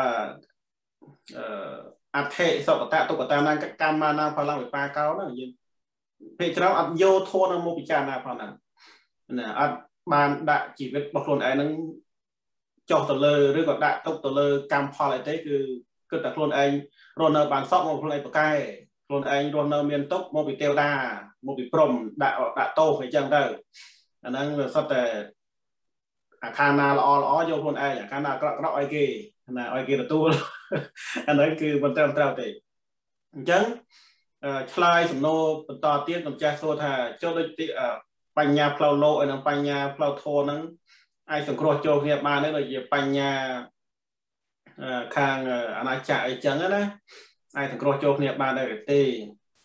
อัดเทสกตาตุกตานั่นกรรมมานาพลังปลาเก้านั่นยังเพจเราอัดโยโทนโมปิจานาพลังนั่นนะอัดบานด่าชีวิตบางคนไอ้นั้นจอตัวเลยหรือก็ด่าตกตัวเลยกรรมพออะไรได้คือแต่คนไอ้โรนบานซอกบางคนไอ้ปะไก่ luôn anh luôn nơi miền tốc một bị tiêu đa một bị prom đã tô phải chẳng đâu anh đang sắp tới khả năng là ó vô luôn ai khả năng có ai kia là tu anh ấy cứ vấn tâm trao thì chẳng slide sầm nô to tiên cầm cha xô thà cho đôi bánh nhà plau lô ở đằng bánh nhà plau thô nắng ai sủng cột cho nghiệp mà nữa là gì bánh nhà khang anh ai chạy chẳng á ai sủng cột cho nghiệp mà đây thì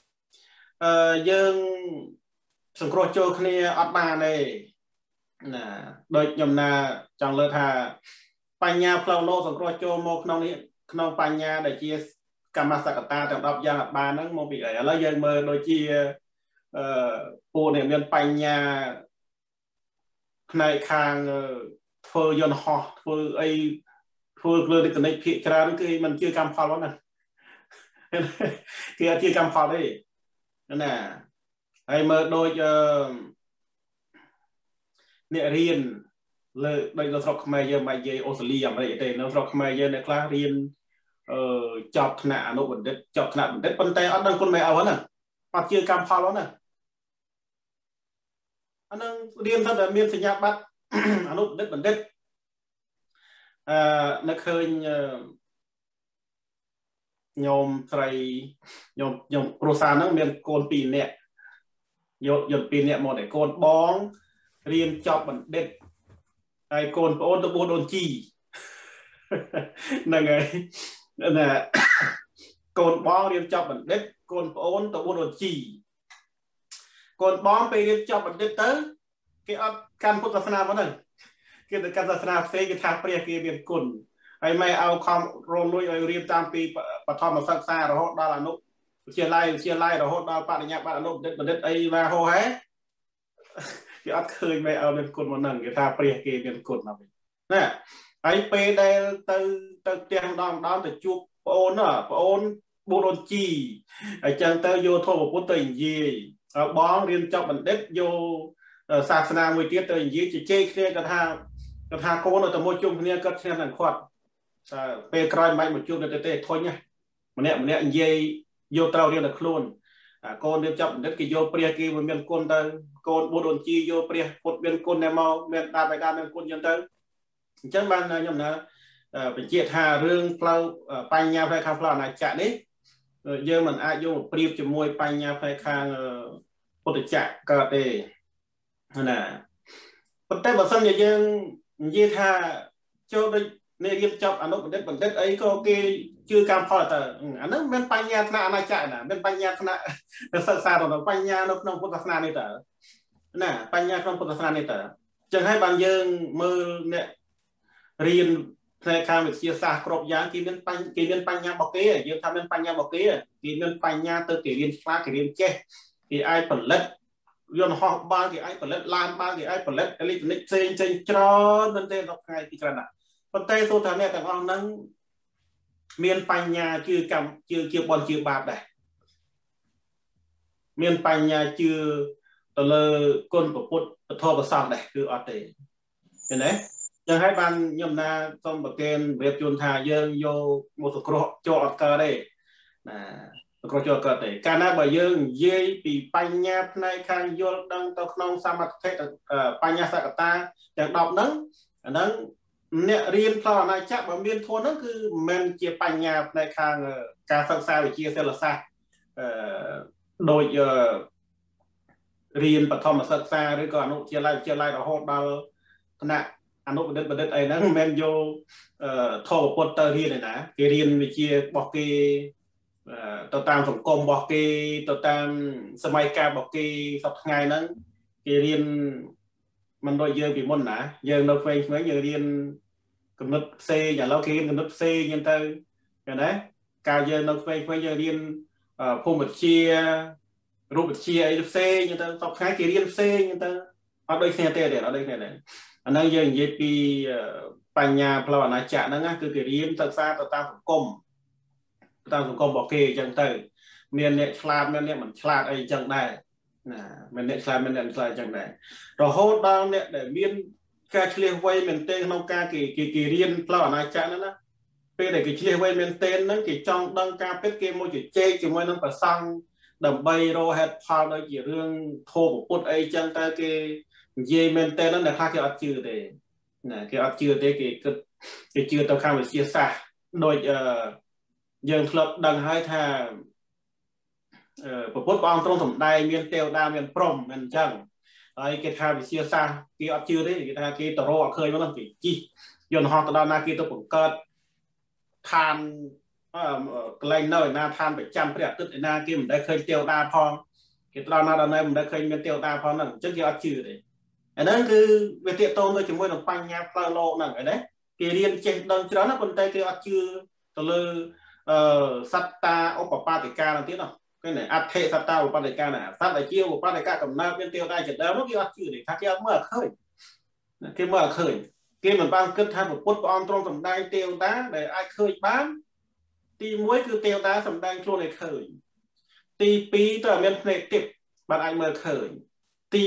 dương sủng cột cho kia ở bàn này nè đôi nhầm na trong lơ thà bánh nhà plau lô sủng cột cho một nông bánh nhà để chia cam sắc ta trong đọc giang ở bàn nắng một bị ấy là dương mơ đôi chia cô này miền Tây nhà này khang phơi dân họ phơi ấy phơi lên cái này phía ra nó cái mình chưa cam phao đó nè kia chưa cam phao đấy nè ấy mà đôi nè riêngเลย เรา sọc mai giờ mai giờ Australia vậy thì nó sọc mai giờ này class riêng chọc nạ nó vẫn đứt chọc nạ vẫn đứt bên tay ở đang con mẹ áo nè hoặc chưa cam phao đó nè anh đang điên thật là miên sinh nhạc bắt anh út đứt vấn đứt nó khơi nhôm tray nhôm prosa nó miên côn pin nè nhôm pin nè một để côn bóng riêng chọc vấn đứt ai côn ôn tôi buôn ôn chi là ngày là côn bóng riêng chọc vấn đứt côn ôn tôi buôn ôn chi còn bóngไปเรียนจบบันเดตเตอร์cáiการพุทธศาสนาวันนั้นคือการศาสนาเฟกทางเปรียกเรียนกุลไอ้ไม่เอาความโรงลุยเรียนตามปีปฐมศึกษาเราดารานุเชียร์ไล่เราดาปริญญาปริญญานุเด็ดบันเดตไอ้มาโหแฮที่อัดเคยไม่เอาเรียนกุลวันนั้นคือทางเปรียกเรียนกุลมาเนี่ยไอ้เปได้ตื่นเตียงดองแต่จุกโอนน่ะโอนบูโรจีไอ้จังเตอร์โยโทพุทธอินยีบองเรียนจบบันเด็กโยศาสนามวยเตี้ยตัวอย่างนี้จะเจ๊เคลียร์กระทาโคนเอาแต่โมจุ่มเนี่ยก็เช่นนั้นขวดเปย์กรอยไม้หมดจุ่มเตะทนเนี่ยมันเนี่ยเย่โยเตาเรียนแต่ครูนโคนเรียนจบเด็กกิโยเปรียกีมันเป็นคนเตอโคนบูโดนจีโยเปรียกดเป็นคนในมอเป็นตาไปตาเป็นคนยันเตอจังบ้านยมนะเป็นเจี๊ยหาเรื่องเพลาปัญญาไฟข้างเพลาในจ่านี้เยอะมันอายุเปรียบจมวยปัญญาไฟข้างปฏิจักรก็ได้น่ะปัจจัยบัดซันยังยี่ท่าโจได้ในเรียนจบอนุบันเด็กไอ้ก็เกี่ยชื่อการพอแต่อันนั้นเป็นปัญญาคณะอาณาจักรน่ะเป็นปัญญาคณะศึกษาต่อปัญญานกพุทธศาสนานี่แต่น่ะปัญญานกพุทธศาสนานี่แต่จึงให้บางยังมือเนี่ยเรียนในการวิทยาศาสตร์กรอบยางกี่เป็นปัญญาบอกเกี้ยยังทำเป็นปัญญาบอกเกี้ยกี่เป็นปัญญาตัวกี่เรียนคลากี่เรียนเจ๊กี่ไอ้ผลเล็ดย้อนหอบบ้างกี่ไอ้ผลเล็ดลานบ้างกี่ไอ้ผลเล็ดอะไรนิดเซนจรนั่นเองเราใครที่กระดาษปัจจัยสุดท้ายเนี่ยแต่ว่านั้นเมียนปัญญาชื่อกรรมชื่อบอลชื่อบาปได้เมียนปัญญาชื่อตัวเลยก้นประพุทธประทบประสานได้คืออัตเตเห็นไหมยังให้บางยมนาต้มประเกณฑ์เรียบจุนทาเยิงโยมุสกรโจอดเกอได้สกรโจอดเกอได้การนับเยิงเย่ปีปัญญาในการโยนดังตะขนองสามัคเทปัญญาสักตาอย่างดอกนั้นเนี่ยเรียนพลานาจักรแบบเรียนโทนั่นคือมันเกี่ยวปัญญาในทางการศึกษาวิทยาเซลล์ศาสตร์โดยเรียนปฐมศึกษาหรือก่อนอนุเชียร์ไล่เราโหดเราขณะอนุบันเด็กไอ้นั่นมันโยทอปเตอร์เรียนเลยนะเรียนวิทยาบอกกีตัวตามสังคมบอกกีตัวตามสมัยการบอกกีสับไงนั้นเรียนมันโดยเยอะปีมนนะเยอะเราเป็นเหมือนเรียนกำหนดเซอย่างเราเรียนกำหนดเซยังเตอร์อย่างนั้นการเยอะเราเป็นเรียนภูมิเชียรูปเชียไอ้เซยังเตอร์สับไงเรียนเซยังเตอร์เอาโดยเซเตอร์เดี๋ยวเอาโดยเนี่ยอันนั้นยังยี่ปีปัญญาพลานาจักรนั่นก็คือเรียนศึกษาต่อตามสังคมบอกเกย์จังเตอร์เมียนเนี่ยฉลาดเมียนเนี่ยมันฉลาดไอ้จังได้มันเนี่ยฉลาดมันเนี่ยฉลาดจังได้เราโหดดาวเนี่ยเดี๋ยวเมียนการเฉลี่ยวัยเหมือนเต้นน้องกากี่เรียนพลานาจักรนั่นนะពេលដែលគេឆ្លៀសវៃមែនទែនហ្នឹងគេចង់ដឹងការពិតគេមកជជែកជាមួយនឹងប្រសង់ដើម្បីរកហេតុផលដូចជារឿងធម៌ពុទ្ធអីចឹងទៅគេនិយាយមែនទែនហ្នឹងអ្នកខ្លះគេអត់ជឿទេណាគេអត់ជឿទេគេគិតគេជឿទៅខាងវិទ្យាសាស្ត្រដូចយើងធ្លាប់ដឹងហើយថាពុទ្ធព្រះអង្គទ្រង់សម្ដែងមានទេវតាមានព្រហ្មមិនអញ្ចឹងហើយគេថាវិទ្យាសាស្ត្រគេអត់ជឿទេគេថាគេទៅរកអត់ឃើញមកហ្នឹងគេជីកយន្តហោះទៅដល់ណាគេទៅបង្កើតឋានកន្លែងនៅឯណាឋានប្រចាំព្រះអាទិត្យឯណាគេមិនដែលឃើញទេវតាផងគេទៅដល់ណាដល់ណែមិនដែលឃើញមានទេវតាផងហ្នឹងអញ្ចឹងគេអត់ជឿទេអាហ្នឹងគឺវាទាក់ទងទៅជាមួយនឹងបញ្ញាផ្លូវលោកហ្នឹងឯណាគេរៀនចេះដឹងច្រើនណាប៉ុន្តែគេអត់ជឿទៅលើសត្តាឧបបាតិកាហ្នឹងទៀតណាគេណែអដ្ឋិសត្តាឧបបាតិកាណាសត្វដែលជាឧបបាតិកាកំណើតមានទេវតាជាដើមនោះគេអត់ជឿទេថាគេអត់មើលឃើញគេមើលឃើញគេមិនបានគិតថាពុទ្ធព្រះអង្គទ្រង់សម្ដែងទេវតាដែលអាចឃើញបានទី1គឺទេវតាសម្ដែងខ្លួនឲ្យឃើញទី2ត្រូវមានភ្នែកទិព្វបានអាចមើលឃើញទី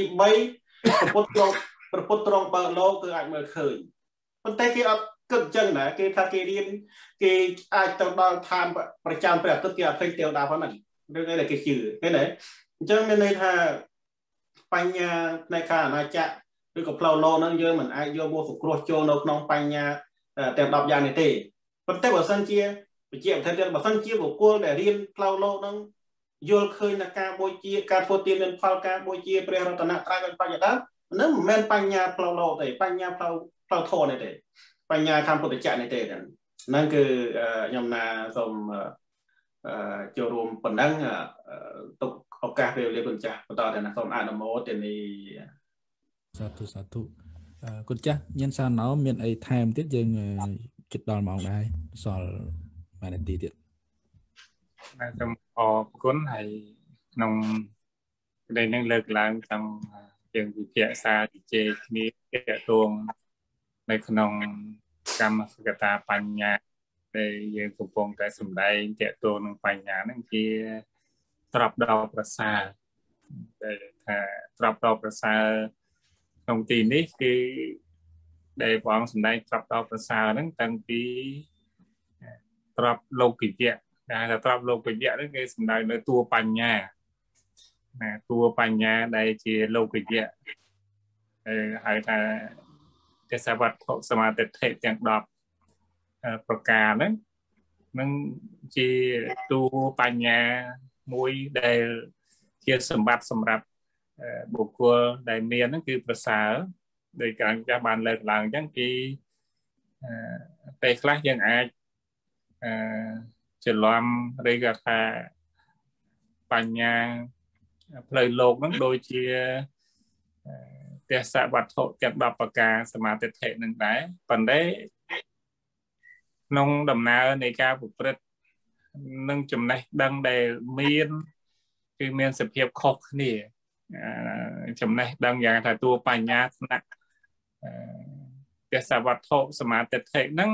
3ពុទ្ធទ្រង់បើលោកគឺអាចមើលឃើញប៉ុន្តែគេអត់គិតអញ្ចឹងណាគេថាគេរៀនគេអាចទៅដល់ឋានប្រចាំព្រះអាទិត្យគេអត់ឃើញទេវតាផងហ្នឹងរឿងអីដែលគេជឿឃើញទេអញ្ចឹងមានន័យថាបញ្ញាในខាងអាណាចក្រឬក៏ផ្លូវលោកហ្នឹងយើងមិនអាចយកមកសង្គ្រោះចូលនៅក្នុងបញ្ញាទាំង10យ៉ាងនេះទេប៉ុន្តែបើសិនជាវិជ្ជាប្រធានទៀតបើសិនជាបុគ្គលដែលរៀនផ្លូវលោកហ្នឹងយល់ឃើញថាការបូជាការធ្វើទានមានផលការបូជាព្រះរតនត្រ័យเป็นបញ្ញត្តិហ្នឹងមិនមែនបញ្ញាផ្លូវលោកទេបញ្ញាផ្លូវធម៌នេះទេបញ្ញាខាងពុទ្ធចក្រនេះទេហ្នឹងគឺខ្ញុំណាសូមចូលរួមប៉ុណ្ណឹងទុកឱកាសពេលវេលាគុណចាស់បន្តទៅណាសូមអនុមោទនាសាធុគុណចាស់ញ៉ាំសាណោមានអីថែមទៀតយើងជិតដល់ម៉ោងដែរសល់មួយនាទីទៀតសូមអរគុណហើយក្នុងក្តីនឹងលើកឡើងតាមយើងវិភាសាជជែកគ្នាទាក់ទងនៅក្នុងកម្មសកតាបញ្ញាដែលយើងកំពុងតែសម្ដែងទាក់ទងនឹងបញ្ញាហ្នឹងជាត្រាប់ដល់ប្រសើរដែលថាត្រាប់ដល់ប្រសើរក្នុងទីនេះគឺដែលព្រះអង្គសម្ដែងត្រាប់ដល់ប្រសើរហ្នឹងតាំងពីត្រាប់លោកិយៈដែលថាត្រាប់លោកិយៈហ្នឹងគេសម្ដែងនៅតួបញ្ញាណាតួបញ្ញាដែលជាលោកិយៈហៅថាទេសវត្ថុសមាទិដ្ឋិទាំង10ប្រការហ្នឹងនឹងជាតួបញ្ញាមួយដែលជាសម្បត្តិសម្រាប់បុគ្គលដែលមានហ្នឹងគឺប្រសើរដោយការចាស់បានលើកឡើងអញ្ចឹងពីពេលខ្លះយើងអាចច្រឡំឬក៏ថាបញ្ញាផ្លូវលោកហ្នឹងដូចជាទេសវត្ថុទាំង10ប្រការសមាទិដ្ឋិនឹងដែរប៉ុន្តែក្នុងដំណើរនៃការប្រព្រឹត្តនឹងចំណេះដឹងដែលមានគឺមានសភាពខុសគ្នាចំណេះដឹងយ៉ាងថាតួបញ្ញាថ្នាក់ទេសវត្ថុសមាទិដ្ឋិហ្នឹង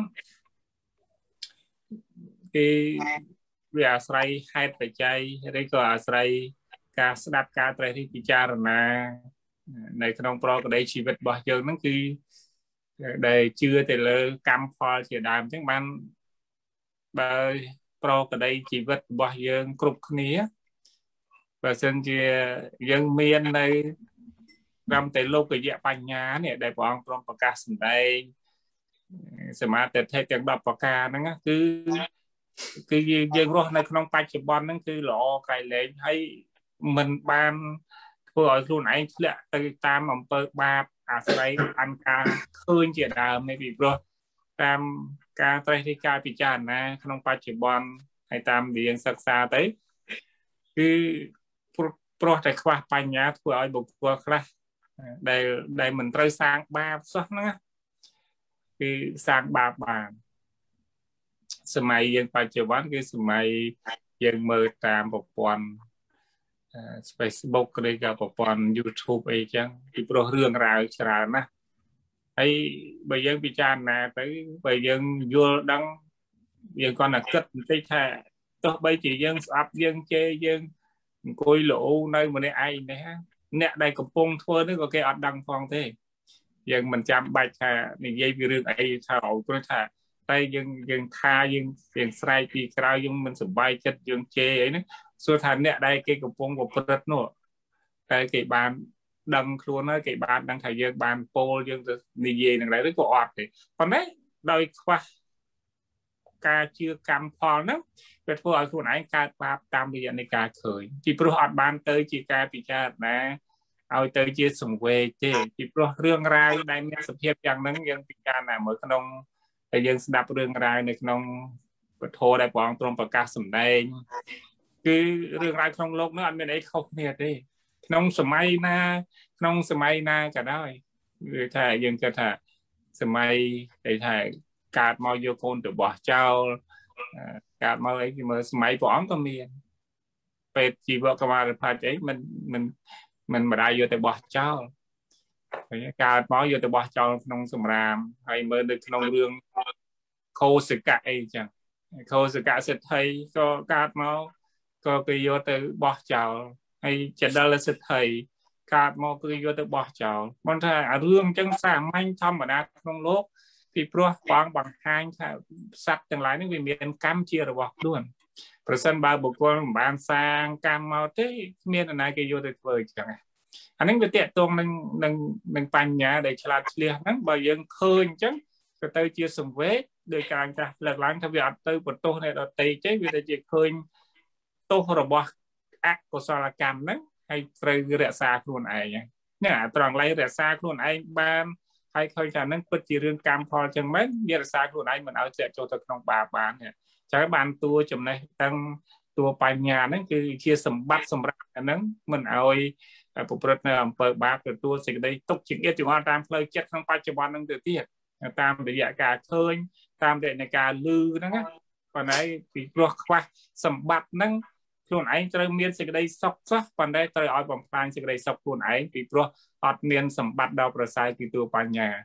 គឺវាអាស្រ័យហេតុបច្ច័យឬក៏អាស្រ័យការស្ដាប់ការត្រេះរិះពិចារណានៅក្នុងប្រកបជីវិតរបស់យើងហ្នឹងគឺដែលជឿទៅលើកម្មផលជាដើមអញ្ចឹងបានបើប្រកបជីវិតរបស់យើងគ្រប់គ្នាបើសិនជាយើងមាននៅត្រឹមតែលោកយៈបញ្ញានេះដែលព្រះអង្គទ្រង់ប្រកាសសម្ដែងសមាទិដ្ឋិទាំង10ប្រការហ្នឹងគឺយើងរស់នៅក្នុងបច្ចុប្បន្នហ្នឹងគឺល្អក្រៃលែងហើយមិនបានធ្វើឲ្យខ្លួនឯងធ្លាក់ទៅតាមអំពើបាបអាស្រ័យអានការឃើញជាដើមនេះពីព្រោះតាមការត្រេះរិះការពិចារណាក្នុងបច្ចុប្បន្នហើយតាមដែលយើងសិក្សាទៅគឺព្រោះតែខ្វះបញ្ញាធ្វើឲ្យបុគ្គលខ្លះដែលមិនត្រូវសាងបាបសោះហ្នឹងគឺសាងបាបបានសម័យយើងបច្ចុប្បន្នគឺសម័យយើងមើលតាមប្រព័ន្ធFacebook ឬក៏ប្រព័ន្ធ YouTube អីចឹងពីព្រោះរឿងរ៉ាវច្រើនណាស់ហើយបើយើងពិចារណាទៅបើយើងយល់ដឹងយើងគាត់តែគិតបន្តិចថាទោះបីជាយើងស្អប់យើងជេរយើងអង្គុយលោនៅម្នាក់ឯងនេះអ្នកដែលកំពុងធ្វើនេះក៏គេអត់ដឹងផងទេយើងមិនចាំបាច់ថានិយាយពីរឿងអីថាឲ្យព្រោះថា tay dương tha dương sai vì cái dương mình sủng bay chất dương chê ấy nữa số thành nè đây cái cục phong của vật nữa đây cái bàn đằng luôn á cái bàn đằng thầy dương bàn pol dương đi về đằng đấy rất có ọt thì còn đấy đôi khoa ca chưa cam phò nữa về phố ở khu này ca ba tam bây giờ này ca khởi chỉ pro ọt bàn tới chỉ ca bị cha nè ao tới chia sùng quê chứ chỉ pro riêng ra đây nghe sự hiệp chẳng nắng dân bị cha nào mới không thầy dân đáp riêng ra này không thô đại bọn trong bậc ca sầm đây cứ riêng ra không lúc nữa anh bên đấy không nghe đi nông sầm mai na cả đời người thầy dân cho thầy sầm mai để thầy cạt mau vô con từ bỏ trao cạt mau ấy thì mới sầm mai bỏ có miền về chỉ vợ các bạn phải đấy mình mà đại vô từ bỏ trao cạt mau vô từ bỏ trao nông sầm ram hay mới được nông lương khô sự cãi chẳng khô sự cãi sẽ thấy có cạt mau có cái vô từ bỏ trao hay chỉ đó là sự thầy cạt mau cái vô từ bỏ trao mong thà lương chẳng sáng manh thăm mà đã nông lốp thì pro quang bằng hai sạch từng lái những miền cam chia rồi bỏ luôn person ba bộ con bàn sang cam mau thế miền ở này cái vô tuyệt vời chẳng anh ấy về tiện tuồng nâng pan nhà để cho làm liền nắng bao giờ khơi chứ rồi tới chia sùng vết đời càng cả lật láng theo việc tới một tô này là tây chế vì để chỉ khơi tô rồi bỏ ác của sao là cam nắng hay rơi rẽ xa luôn ấy nhá nè toàn lấy rẽ xa luôn ấy ban hay khơi cả nâng bất chỉ riêng cam phò chẳng mấy rẽ xa luôn ấy mình ở sẽ cho thực trong bà bán nè trái bàn tua chùm này tăng tua bài nhà nó cứ chia sầm bắt sầm rạp nắng mình ơi phụ trách làm bờ bạc từ tua sẽ đây tốc chỉnh ít chúng ta tam phơi chất trong ปัจจุบัน năng từ tiệt tam để dạy cả khơi tam để này cả lư đó á còn đấy thì ruột khoa sầm bát năng luôn ấy trời miền sẽ đây sọc sắc còn đây trời ở bằng phang sẽ đây sọc luôn ấy thì ruột ọt miền sầm bát đào bờ sai thì tua bài nhà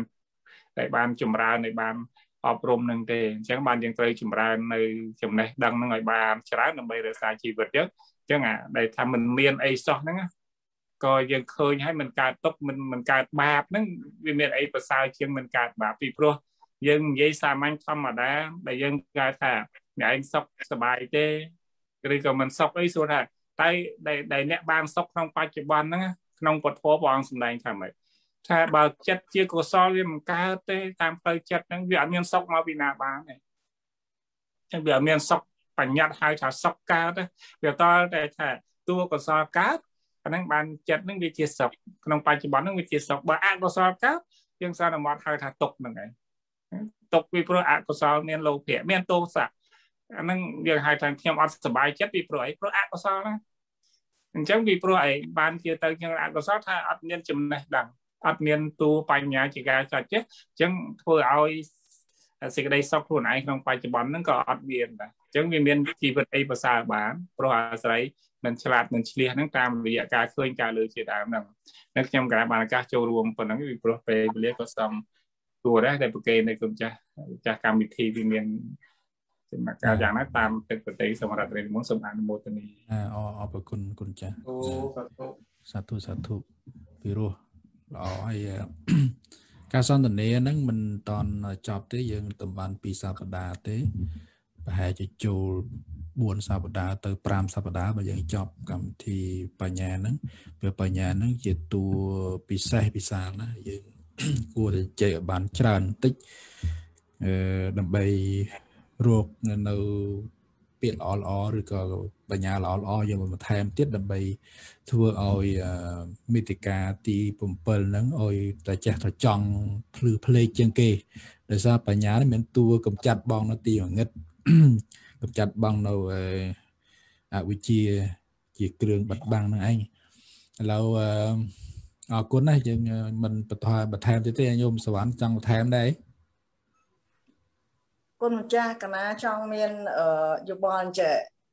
đại ban chùm ra đại banอบรมนั่งเตะจังบ้านยังเตยจุ่มรานในจุ่มในดังนั่งไอ้บ้านชราหนึ่งใบเรือสายชีวิตเยอะจังได้ทำมันเมียนไอ้ซอกนั่งก็ยังเคยให้มันการตกมันการบาปนั่งวิเมียนไอ้ประสาทเชียงมันการบาปปีโปรยังยัยสามัญธรรมดาแต่ยังการถ่าไอ้ซอกสบายเต้ก็เลยก็มันซอกไอ้ส่วนถ่าได้เนี่ยบ้านซอกtrong ปัจจุบันนั่งtrongปฐมบางสมัยทำไมถ้าบ่าวจัดเชี่ยกุศลเรื่องการเตะตามไปจัดนั่งเวียนเมียนซอกมาวินาบ้านเนี่ยจังเวียนเมียนซอกปัญญาหายจากซอกการเตะเวียนต่อแต่ถ้าตัวกุศลการนั่งบ้านจัดนั่งวิจิตรซอกน้องปัจจุบันนั่งวิจิตรซอกบ่าวกุศลการยังสารมัดหายถ้าตกนั่งไงตกวิปรกุศลเมียนโลเพียเมียนโตสักนั่งยังหายทางเทียมอัดสบายจัดวิปรกุศลนะจังวิปรบ้านเกี่ยวกับยังกุศลถ้าอัดเมียนจุ่มในดังอัดเมียนตัวปัญญาจิกาจัดเจ๊จังเพื่อเอาสิ่งใดสักคนไหนក្នុងปัจจุบันนั่นก็อัดเมียนนะจังเมียนชีวิตไอ้ภาษาบ้านเพราะอาศัยมันฉลาดมันเฉลี่ยนั่งตามระยะการเคลื่อนการเลยเฉียดอ่างนั่งนักจำการบานการโจรวมปนนั้นวิปรไปเรียกก็ซ้ำตัวได้แต่โปรแกรมในกลุ่มจะการวิธีเมียนการอย่างนั้นตามเป็นปกติสมรรถเรียนมุ่งสมานโมตนีขอบคุณจ้ะสาธุพิโรไอ้การสอนตัวนี้นั่งมันตอนจบที่ยังตำบลปีสัปดาห์ที่ไปหาจะจูบวนสัปดาห์tới 5 สัปดาห์ไปยังจบกับที่ปัญญานั้นเพื่อปัญญานั้นจะตัวปีเศษนะยังกูจะเจอบ้านจานติ๊กดำไปรวกในเปลี่ยนอ๋อหรือก็ปัญญาอ๋อยังมาแทนติดดำไปทั่วเอามิติกาตีปุ่มเปิลนั้นเอาแต่แจกจังพลือเพลย์เจียงเกย์โดยซาปัญญาเนี่ยเป็นตัวกำจัดบองนาตีของเงิดกำจัดบองเราวิจีจีเกลืองบัดบังนั่นเองเราคนนั้นยังมันประทายบัดแทนที่โยมสวรรค์จังแทนได้คนจ้ากันนะช่องเมียนอยู่บอลเจ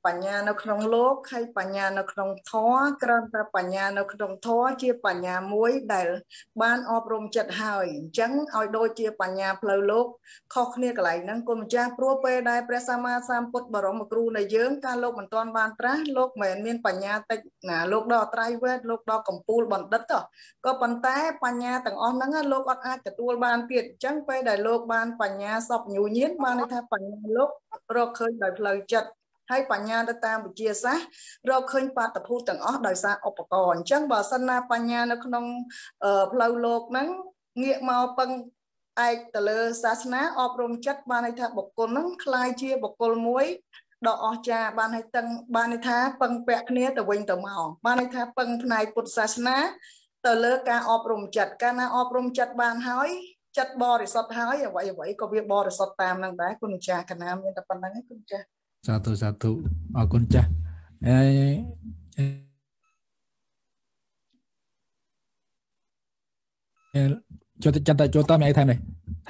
បញ្ញានៅក្នុងលោកហើយបញ្ញានៅក្នុងធម៌គ្រាន់តែបញ្ញានៅក្នុងធម៌ជាបញ្ញាមួយដែលបានអប់រំចិត្តហើយអញ្ចឹងឲ្យដូចជាបញ្ញាផ្លូវលោកខុសគ្នាកន្លែងហ្នឹងគុណម្ចាស់ព្រោះពេលដែលព្រះសម្មាសម្ពុទ្ធបរមគ្រូនៃយើងកាលលោកមិនទាន់បានត្រាស់លោកមិនមានបញ្ញាតិចណាលោកដល់ត្រៃវេទលោកដល់កំពូលបណ្ឌិតក៏ប៉ុន្តែបញ្ញាទាំងអស់ហ្នឹងលោកអត់អាចទទួលបានទៀតអញ្ចឹងពេលដែលលោកបានបញ្ញាសពញូញៀនបានន័យថាបញ្ញាលោករកឃើញដោយផ្លូវចិត្តហើយបញ្ញាទៅតាមវិទ្យាសាស្ត្ររកឃើញបាតុភូតទាំងអស់ដោយសារឧបករណ៍អញ្ចឹងបើសិនណាបញ្ញានៅក្នុងផ្លូវលោកហ្នឹងងាកមកពឹងឯកទៅលើសាសនាអប់រំចិត្តបានន័យថាបុគ្គលហ្នឹងคล้ายជាបុគ្គលមួយដ៏អស្ចារ្យបានន័យថាពឹងពាក់គ្នាទៅវិញទៅមកបានន័យថាពឹងផ្នែកពុទ្ធសាសនាទៅលើការអប់រំចិត្តកាលណាអប់រំចិត្តបានហើយចិត្តបរិសុទ្ធហើយអ្វីក៏វាបរិសុទ្ធតាមនឹងដែរគុណម្ចាស់កណាមានតែប៉ុណ្្នឹងឯងគុណម្ចាស់សាធុសាធុអរគុណចាស់ចូលតាមអីថែមនេះ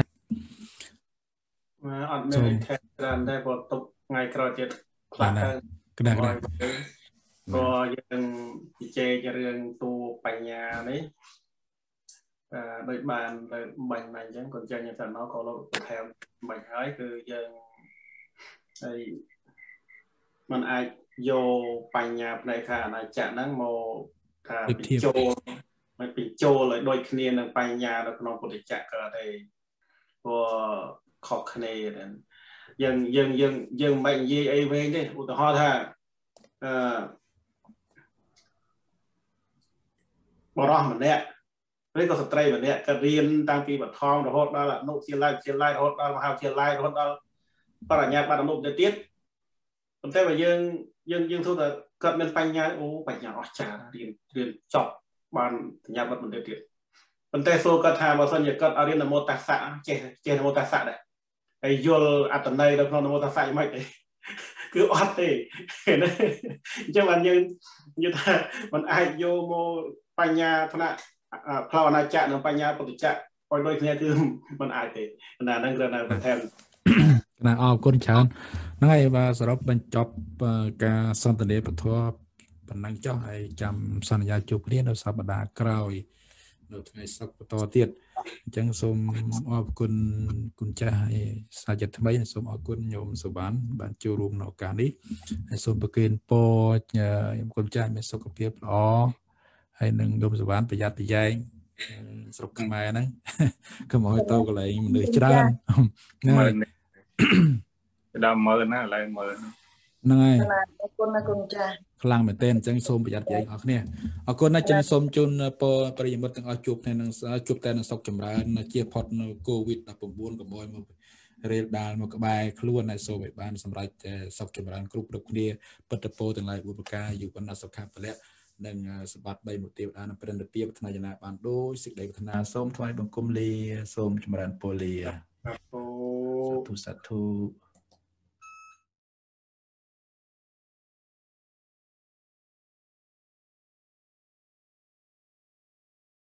អត់មានថែមច្រើនដែរព្រោះទុកថ្ងៃក្រោយទៀតខ្លះទៅក្តារក៏យើងជជែករឿងតួបញ្ញានេះដូចបានទៅបាញ់អញ្ចឹងគាត់ចេញទៅមកក៏លោកបន្ថែមបាញ់ហើយគឺយើងហើយมันអាចយកបញ្ញាផ្នែកខាងអនាចក្រហ្នឹងមកថាបញ្ចូលឲ្យដូចគ្នានឹងបញ្ញានៅក្នុងពុទ្ធចក្រក៏ទេព្រោះខុសគ្នាយើងមិននិយាយអីវិញទេឧទាហរណ៍ថាបរិសម្នាក់ឬក៏ស្ត្រីម្នាក់ក៏រៀនតាំងពីបឋមរហូតដល់អនុវិទ្យាល័យរហូតដល់មហាវិទ្យាល័យរហូតដល់បរិញ្ញាបត្រអនុទៅទៀតប៉ុន្តែបើយើងធ្វើតែគាត់មានបញ្ញាអូបញ្ញាអស្ចារ្យរៀនចប់បានបញ្ញាបត្រមិនទៅទៀតប៉ុន្តែសួរគាត់ថាបើសិនជាគាត់ឲ្យរៀននមោតស្សៈចេះនមោតស្សៈដែរហើយយល់អត្តន័យនៅក្នុងនមោតស្សៈយ៉ាងម៉េចទេគឺអត់ទេអញ្ចឹងបានយើងនិយាយថាมันអាចយកមកបញ្ញាថ្នាក់ផ្លូវអនាចក្រនិងបញ្ញាពុទ្ធចក្រឲ្យដូចគ្នាគឺมันអាចទេណាហ្នឹងគ្រាន់តែបន្ថែមណាអរគុណច្រើនហ្នឹងហើយបាទសរុបបញ្ចប់ការសន្ទនាពធប៉ុណ្ណឹងចុះហើយចាំសន្យាជួបគ្នានៅសប្តាហ៍ក្រោយនៅថ្ងៃសុក្របន្តទៀតអញ្ចឹងសូមអរគុណគុណចាស់ហើយសាជាថ្មីសូមអរគុណញោមសុបានបានចូលរួមនៅឱកាសនេះហើយសូមប្រគេនពរខ្ញុំគុណចាស់មានសុខភាពល្អហើយនឹងញោមសុបានប្រយ័ត្នប្រយែងស្រុកខ្មែរហ្នឹងកុំឲ្យទៅកន្លែងមនុស្សច្រើនហ្នឹងហើយដល់មើលណាឥឡូវមើលហ្នឹងហើយអរគុណណាគុណចាស់ខ្លាំងមែនទែនអញ្ចឹងសូមប្រយ័ត្នប្រយែងអរគ្នាអរគុណណាស់ចឹងសូមជូនប្រិយមិត្តទាំងអស់ជួបតែនឹងសុខចម្រើនជាផុតនៅ COVID-19 កុំឲ្យមករេលដាលមកក្បែរខ្លួនហើយសូមឲ្យបានសម្រេចសុខចម្រើនគ្រប់គ្នាពិតទៅពោទាំងឡាយបុព្វការយុវណ្ណសុខៈពលៈនិងសម្បត្តិ3មុខទេវតានិងព្រនិព្វានប្រាថ្នាចនាបានដោយសេចក្តីប្រាថ្នាសូមថ្វាយបង្គំលាសូមចម្រើនពរលាសាធុ